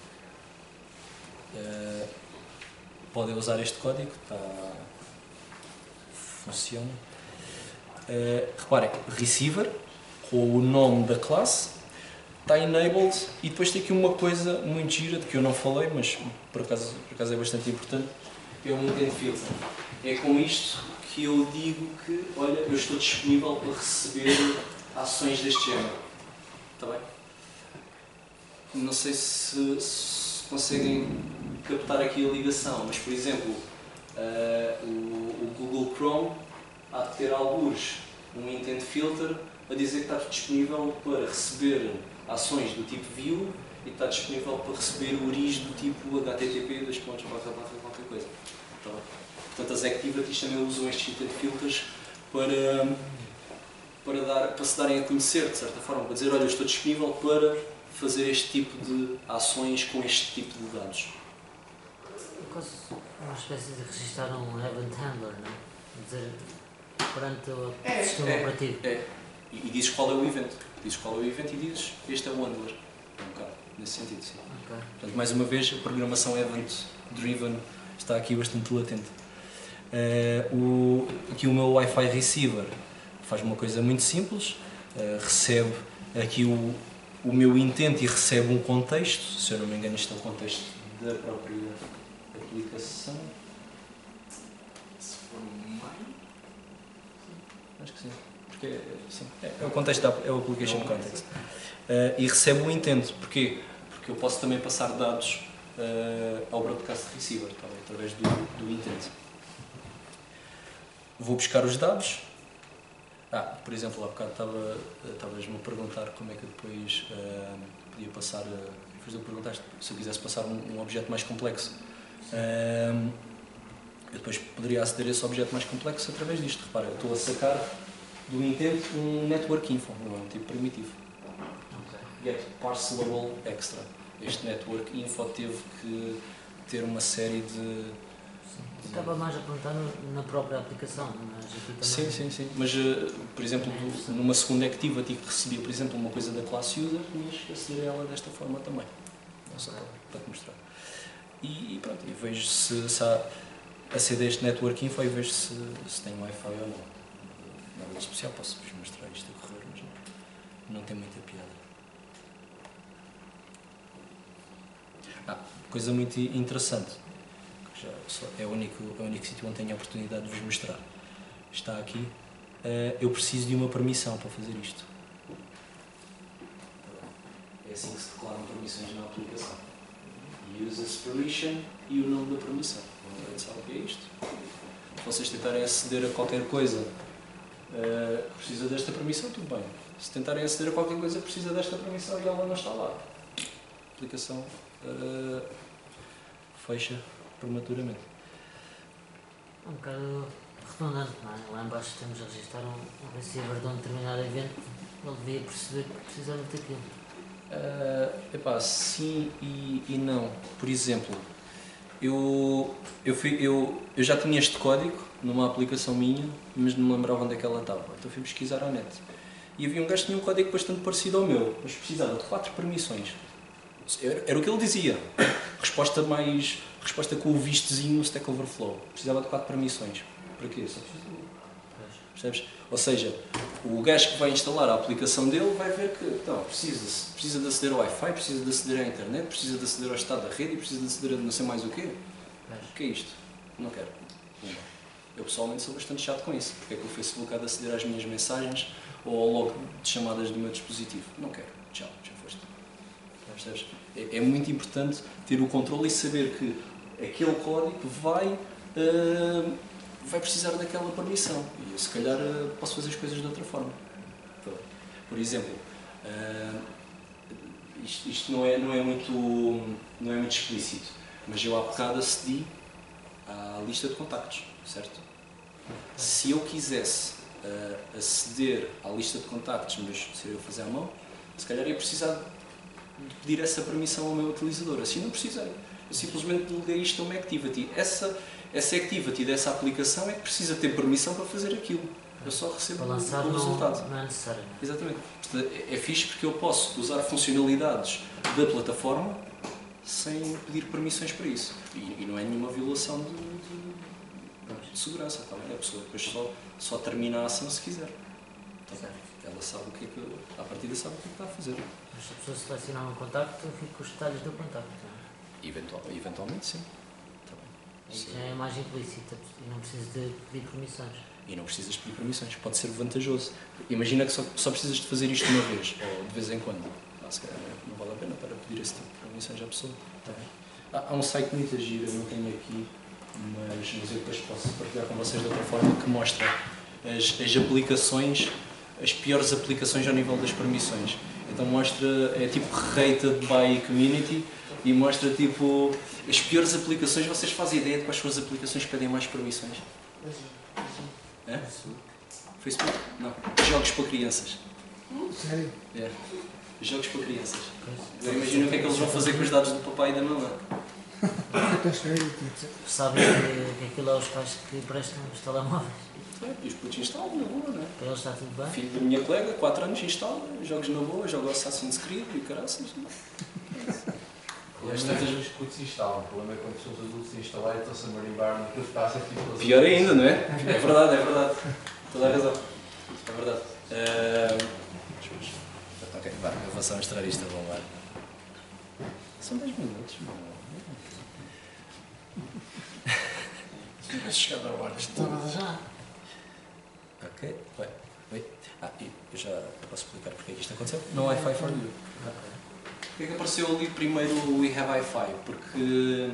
S1: Podem usar este código, funciona. Reparem, receiver, com o nome da classe, está enabled e depois tem aqui uma coisa muito gira de que eu não falei, mas por acaso é bastante importante, que é o intent filter. É com isto que eu digo que, olha, eu estou disponível para receber ações deste género. Está bem? Não sei se conseguem captar aqui a ligação, mas, por exemplo, o Google Chrome há de ter alguns um intent filter a dizer que está disponível para receber ações do tipo view e está disponível para receber URIs do tipo http qualquer coisa. Tá bem? Portanto, as activities também usam estes intent filters para se darem a conhecer, de certa forma, para dizer, olha, eu estou disponível para fazer este tipo de ações com este tipo de dados.
S5: É quase uma espécie de registrar um event handler, não é? Dizer, perante o sistema operativo.
S1: E dizes qual é o evento. Dizes qual é o evento e dizes, este é o handler. É um bocado nesse sentido, sim.
S5: Okay.
S1: Portanto, mais uma vez, a programação event-driven está aqui bastante latente. Aqui o meu Wi-Fi receiver faz uma coisa muito simples, recebe aqui o meu intento e recebe um contexto, se eu não me engano isto é o contexto da própria aplicação. Se for mais, acho que sim, porque é o contexto, é o application context. E recebe o intento, porquê? Porque eu posso também passar dados ao broadcast receiver, também, através do intento. Vou buscar os dados. Por exemplo, há bocado estavas-me a perguntar como é que eu depois podia passar. Depois de perguntaste se eu quisesse passar um objeto mais complexo. Eu depois poderia aceder a esse objeto mais complexo através disto. Repara, eu estou a sacar do intento um network info, não é um tipo primitivo. Get parcelable extra. Este network info teve que ter uma série de
S5: Estava mais a perguntar na própria aplicação, mas aqui também.
S1: Sim. Mas, por exemplo, numa segunda Activity que recebia, por exemplo, uma coisa da classe user, tinhas que aceder a ela desta forma também. Não só para te mostrar. E pronto, e vejo se há aceder a este network info e vejo se tem Wi-Fi ou não. Nada de especial, posso-vos mostrar isto a correr, mas não tem muita piada. Coisa muito interessante, que é o único sítio onde tenho a oportunidade de vos mostrar. Está aqui. Eu preciso de uma permissão para fazer isto. É assim que se declaram permissões na aplicação. Uses permission e o nome da permissão. Não sabe o que é isto? Se vocês tentarem aceder a qualquer coisa que precisa desta permissão, tudo bem. Se tentarem aceder a qualquer coisa que precisa desta permissão e ela não está lá, a aplicação fecha prematuramente.
S5: Um bocado redundante, não é? Lá embaixo temos a registrar um receiver de um determinado evento, ele devia perceber que precisamos daquilo.
S1: Sim e não. Por exemplo, eu já tinha este código numa aplicação minha, mas não me lembrava onde é que ela estava. Então fui pesquisar à net. E havia um gajo que tinha um código bastante parecido ao meu, mas precisava de 4 permissões. Era o que ele dizia. Resposta com o vistezinho no Stack Overflow. Precisava de 4 permissões. Para quê? Só preciso de uma. Percebes? Ou seja, o gajo que vai instalar a aplicação dele vai ver que precisa de aceder ao Wi-Fi, precisa de aceder à internet, precisa de aceder ao estado da rede e precisa de aceder a não sei mais o quê. O que é isto? Não quero. Eu pessoalmente sou bastante chato com isso. Porque é que o Facebook há de aceder às minhas mensagens ou ao log de chamadas do meu dispositivo? Não quero. Tchau, já foste. Percebes? É muito importante ter o controle e saber que aquele código vai precisar daquela permissão e eu se calhar posso fazer as coisas de outra forma. Por exemplo, isto não é muito explícito, mas eu há bocado acedi à lista de contactos, certo? Se eu quisesse aceder à lista de contactos, mas se eu fazer à mão, se calhar ia precisar de pedir essa permissão ao meu utilizador. Assim não precisei. Eu simplesmente deleguei isto a uma Activity. Essa Activity dessa aplicação é que precisa ter permissão para fazer aquilo. Eu só recebo o resultado.
S5: Não é necessário.
S1: Exatamente. É fixe porque eu posso usar funcionalidades da plataforma sem pedir permissões para isso. E não é nenhuma violação de segurança. Tá bem? A pessoa depois só termina a ação se quiser. Tá, ela sabe o que é que, à partida sabe o que é que está a fazer.
S5: Mas se a pessoa selecionar um contacto, fica com os detalhes do contacto.
S1: Eventualmente sim. Tá bem.
S5: Isso já é mais implícita e não precisa de pedir permissões.
S1: E não precisas pedir permissões, pode ser vantajoso. Imagina que só precisas de fazer isto uma vez, ou de vez em quando. Se calhar não vale a pena para pedir esse tipo de permissões à pessoa. Tá bem. Há um site muito giro, eu não tenho aqui, mas eu depois posso partilhar com vocês de outra forma, que mostra as aplicações, as piores aplicações ao nível das permissões. Então mostra, é tipo rated by community, e mostra tipo as piores aplicações. Vocês fazem ideia de quais são as aplicações que pedem mais permissões? É? Facebook? Não. Jogos para crianças.
S7: Sério?
S1: É. Jogos para crianças. Eu imagino o que é que eles vão fazer com os dados do papai e da mamãe.
S5: Sabem que aquilo é os pais que prestam os telemóveis.
S1: E os putos instalam na boa, não é?
S5: Para eles está tudo bem.
S1: Filho da minha colega, 4 anos, instala, jogos na boa, joga Assassin's Creed e caraças.
S8: O problema é que os putos instalam. O problema é quando os adultos instalarem e estão-se a marimbar naquilo que está a ser tipo...
S1: Pior ainda, não é? É verdade, é verdade. Toda a razão. É verdade. Ok, vá, eu vou só mostrar isto a bombar. São 10 minutos, não. Se chegar a hora,
S7: Estava já.
S1: Ok, vai. E eu já posso explicar porque é que isto aconteceu. No Wi-Fi for you. Porquê é que apareceu ali primeiro o We Have Wi-Fi? Porque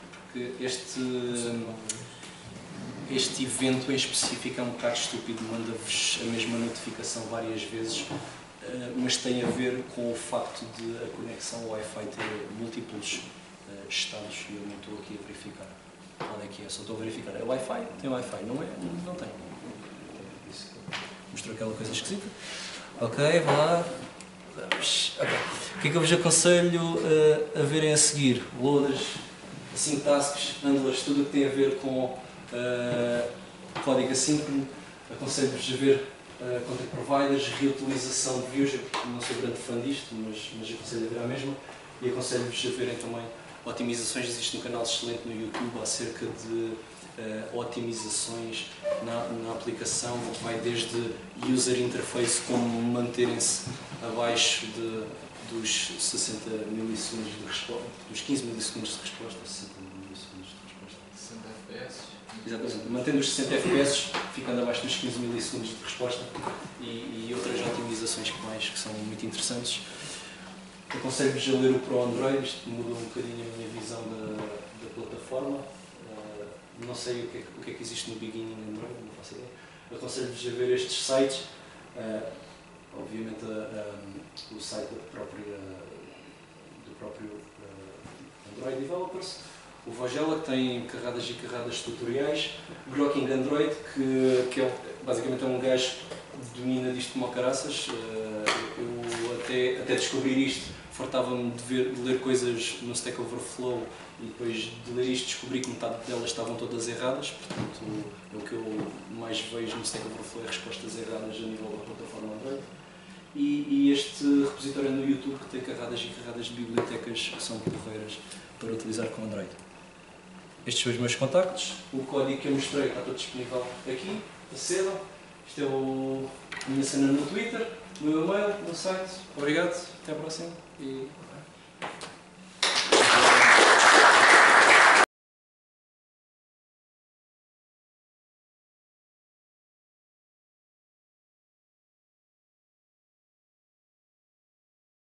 S1: este evento em específico é um bocado estúpido, manda-vos a mesma notificação várias vezes, mas tem a ver com o facto de a conexão ao Wi-Fi ter múltiplos estados e eu não estou aqui a verificar qual é que é, só estou a verificar. É Wi-Fi? Tem Wi-Fi? Não é? Não tem. Mostrou aquela coisa esquisita. Ok, vá lá. Okay. O que é que eu vos aconselho a verem a seguir? Loaders async tasks, handlers, tudo o que tem a ver com código assíncrono. Aconselho-vos a ver content providers, reutilização de views. Eu não sou grande fã disto, mas aconselho a ver a mesma. E aconselho-vos a verem também otimizações. Existe um canal excelente no YouTube acerca de otimizações na aplicação, que vai desde user interface, como manterem-se abaixo dos 60 milissegundos de resposta, dos 15 milissegundos de resposta, 60 milissegundos de resposta.
S4: 60 FPS.
S1: Exatamente. Mantendo os 60 FPS, ficando abaixo dos 15 milissegundos de resposta e outras otimizações que são muito interessantes. Aconselho-vos a ler o Pro Android, isto muda um bocadinho a minha visão da plataforma. Não sei o que é que existe no Beginning Android, não faço ideia. Aconselho-vos a ver estes sites, obviamente o site do próprio Android Developers, o Vogela, que tem carradas e carradas de tutoriais, Grokking Android, que basicamente é um gajo que domina disto como caraças. Eu até descobrir isto, fartava-me de ler coisas no Stack Overflow e depois de ler isto descobri que metade delas estavam todas erradas, portanto o que eu mais vejo no Stack Overflow é respostas erradas a nível da plataforma Android. E este repositório no YouTube que tem carradas e carradas de bibliotecas que são porreiras para utilizar com Android. Estes são os meus contactos, o código que eu mostrei está todo disponível aqui, acedam. Isto é a minha cena no Twitter, o meu e-mail, no site. Obrigado, até à próxima. E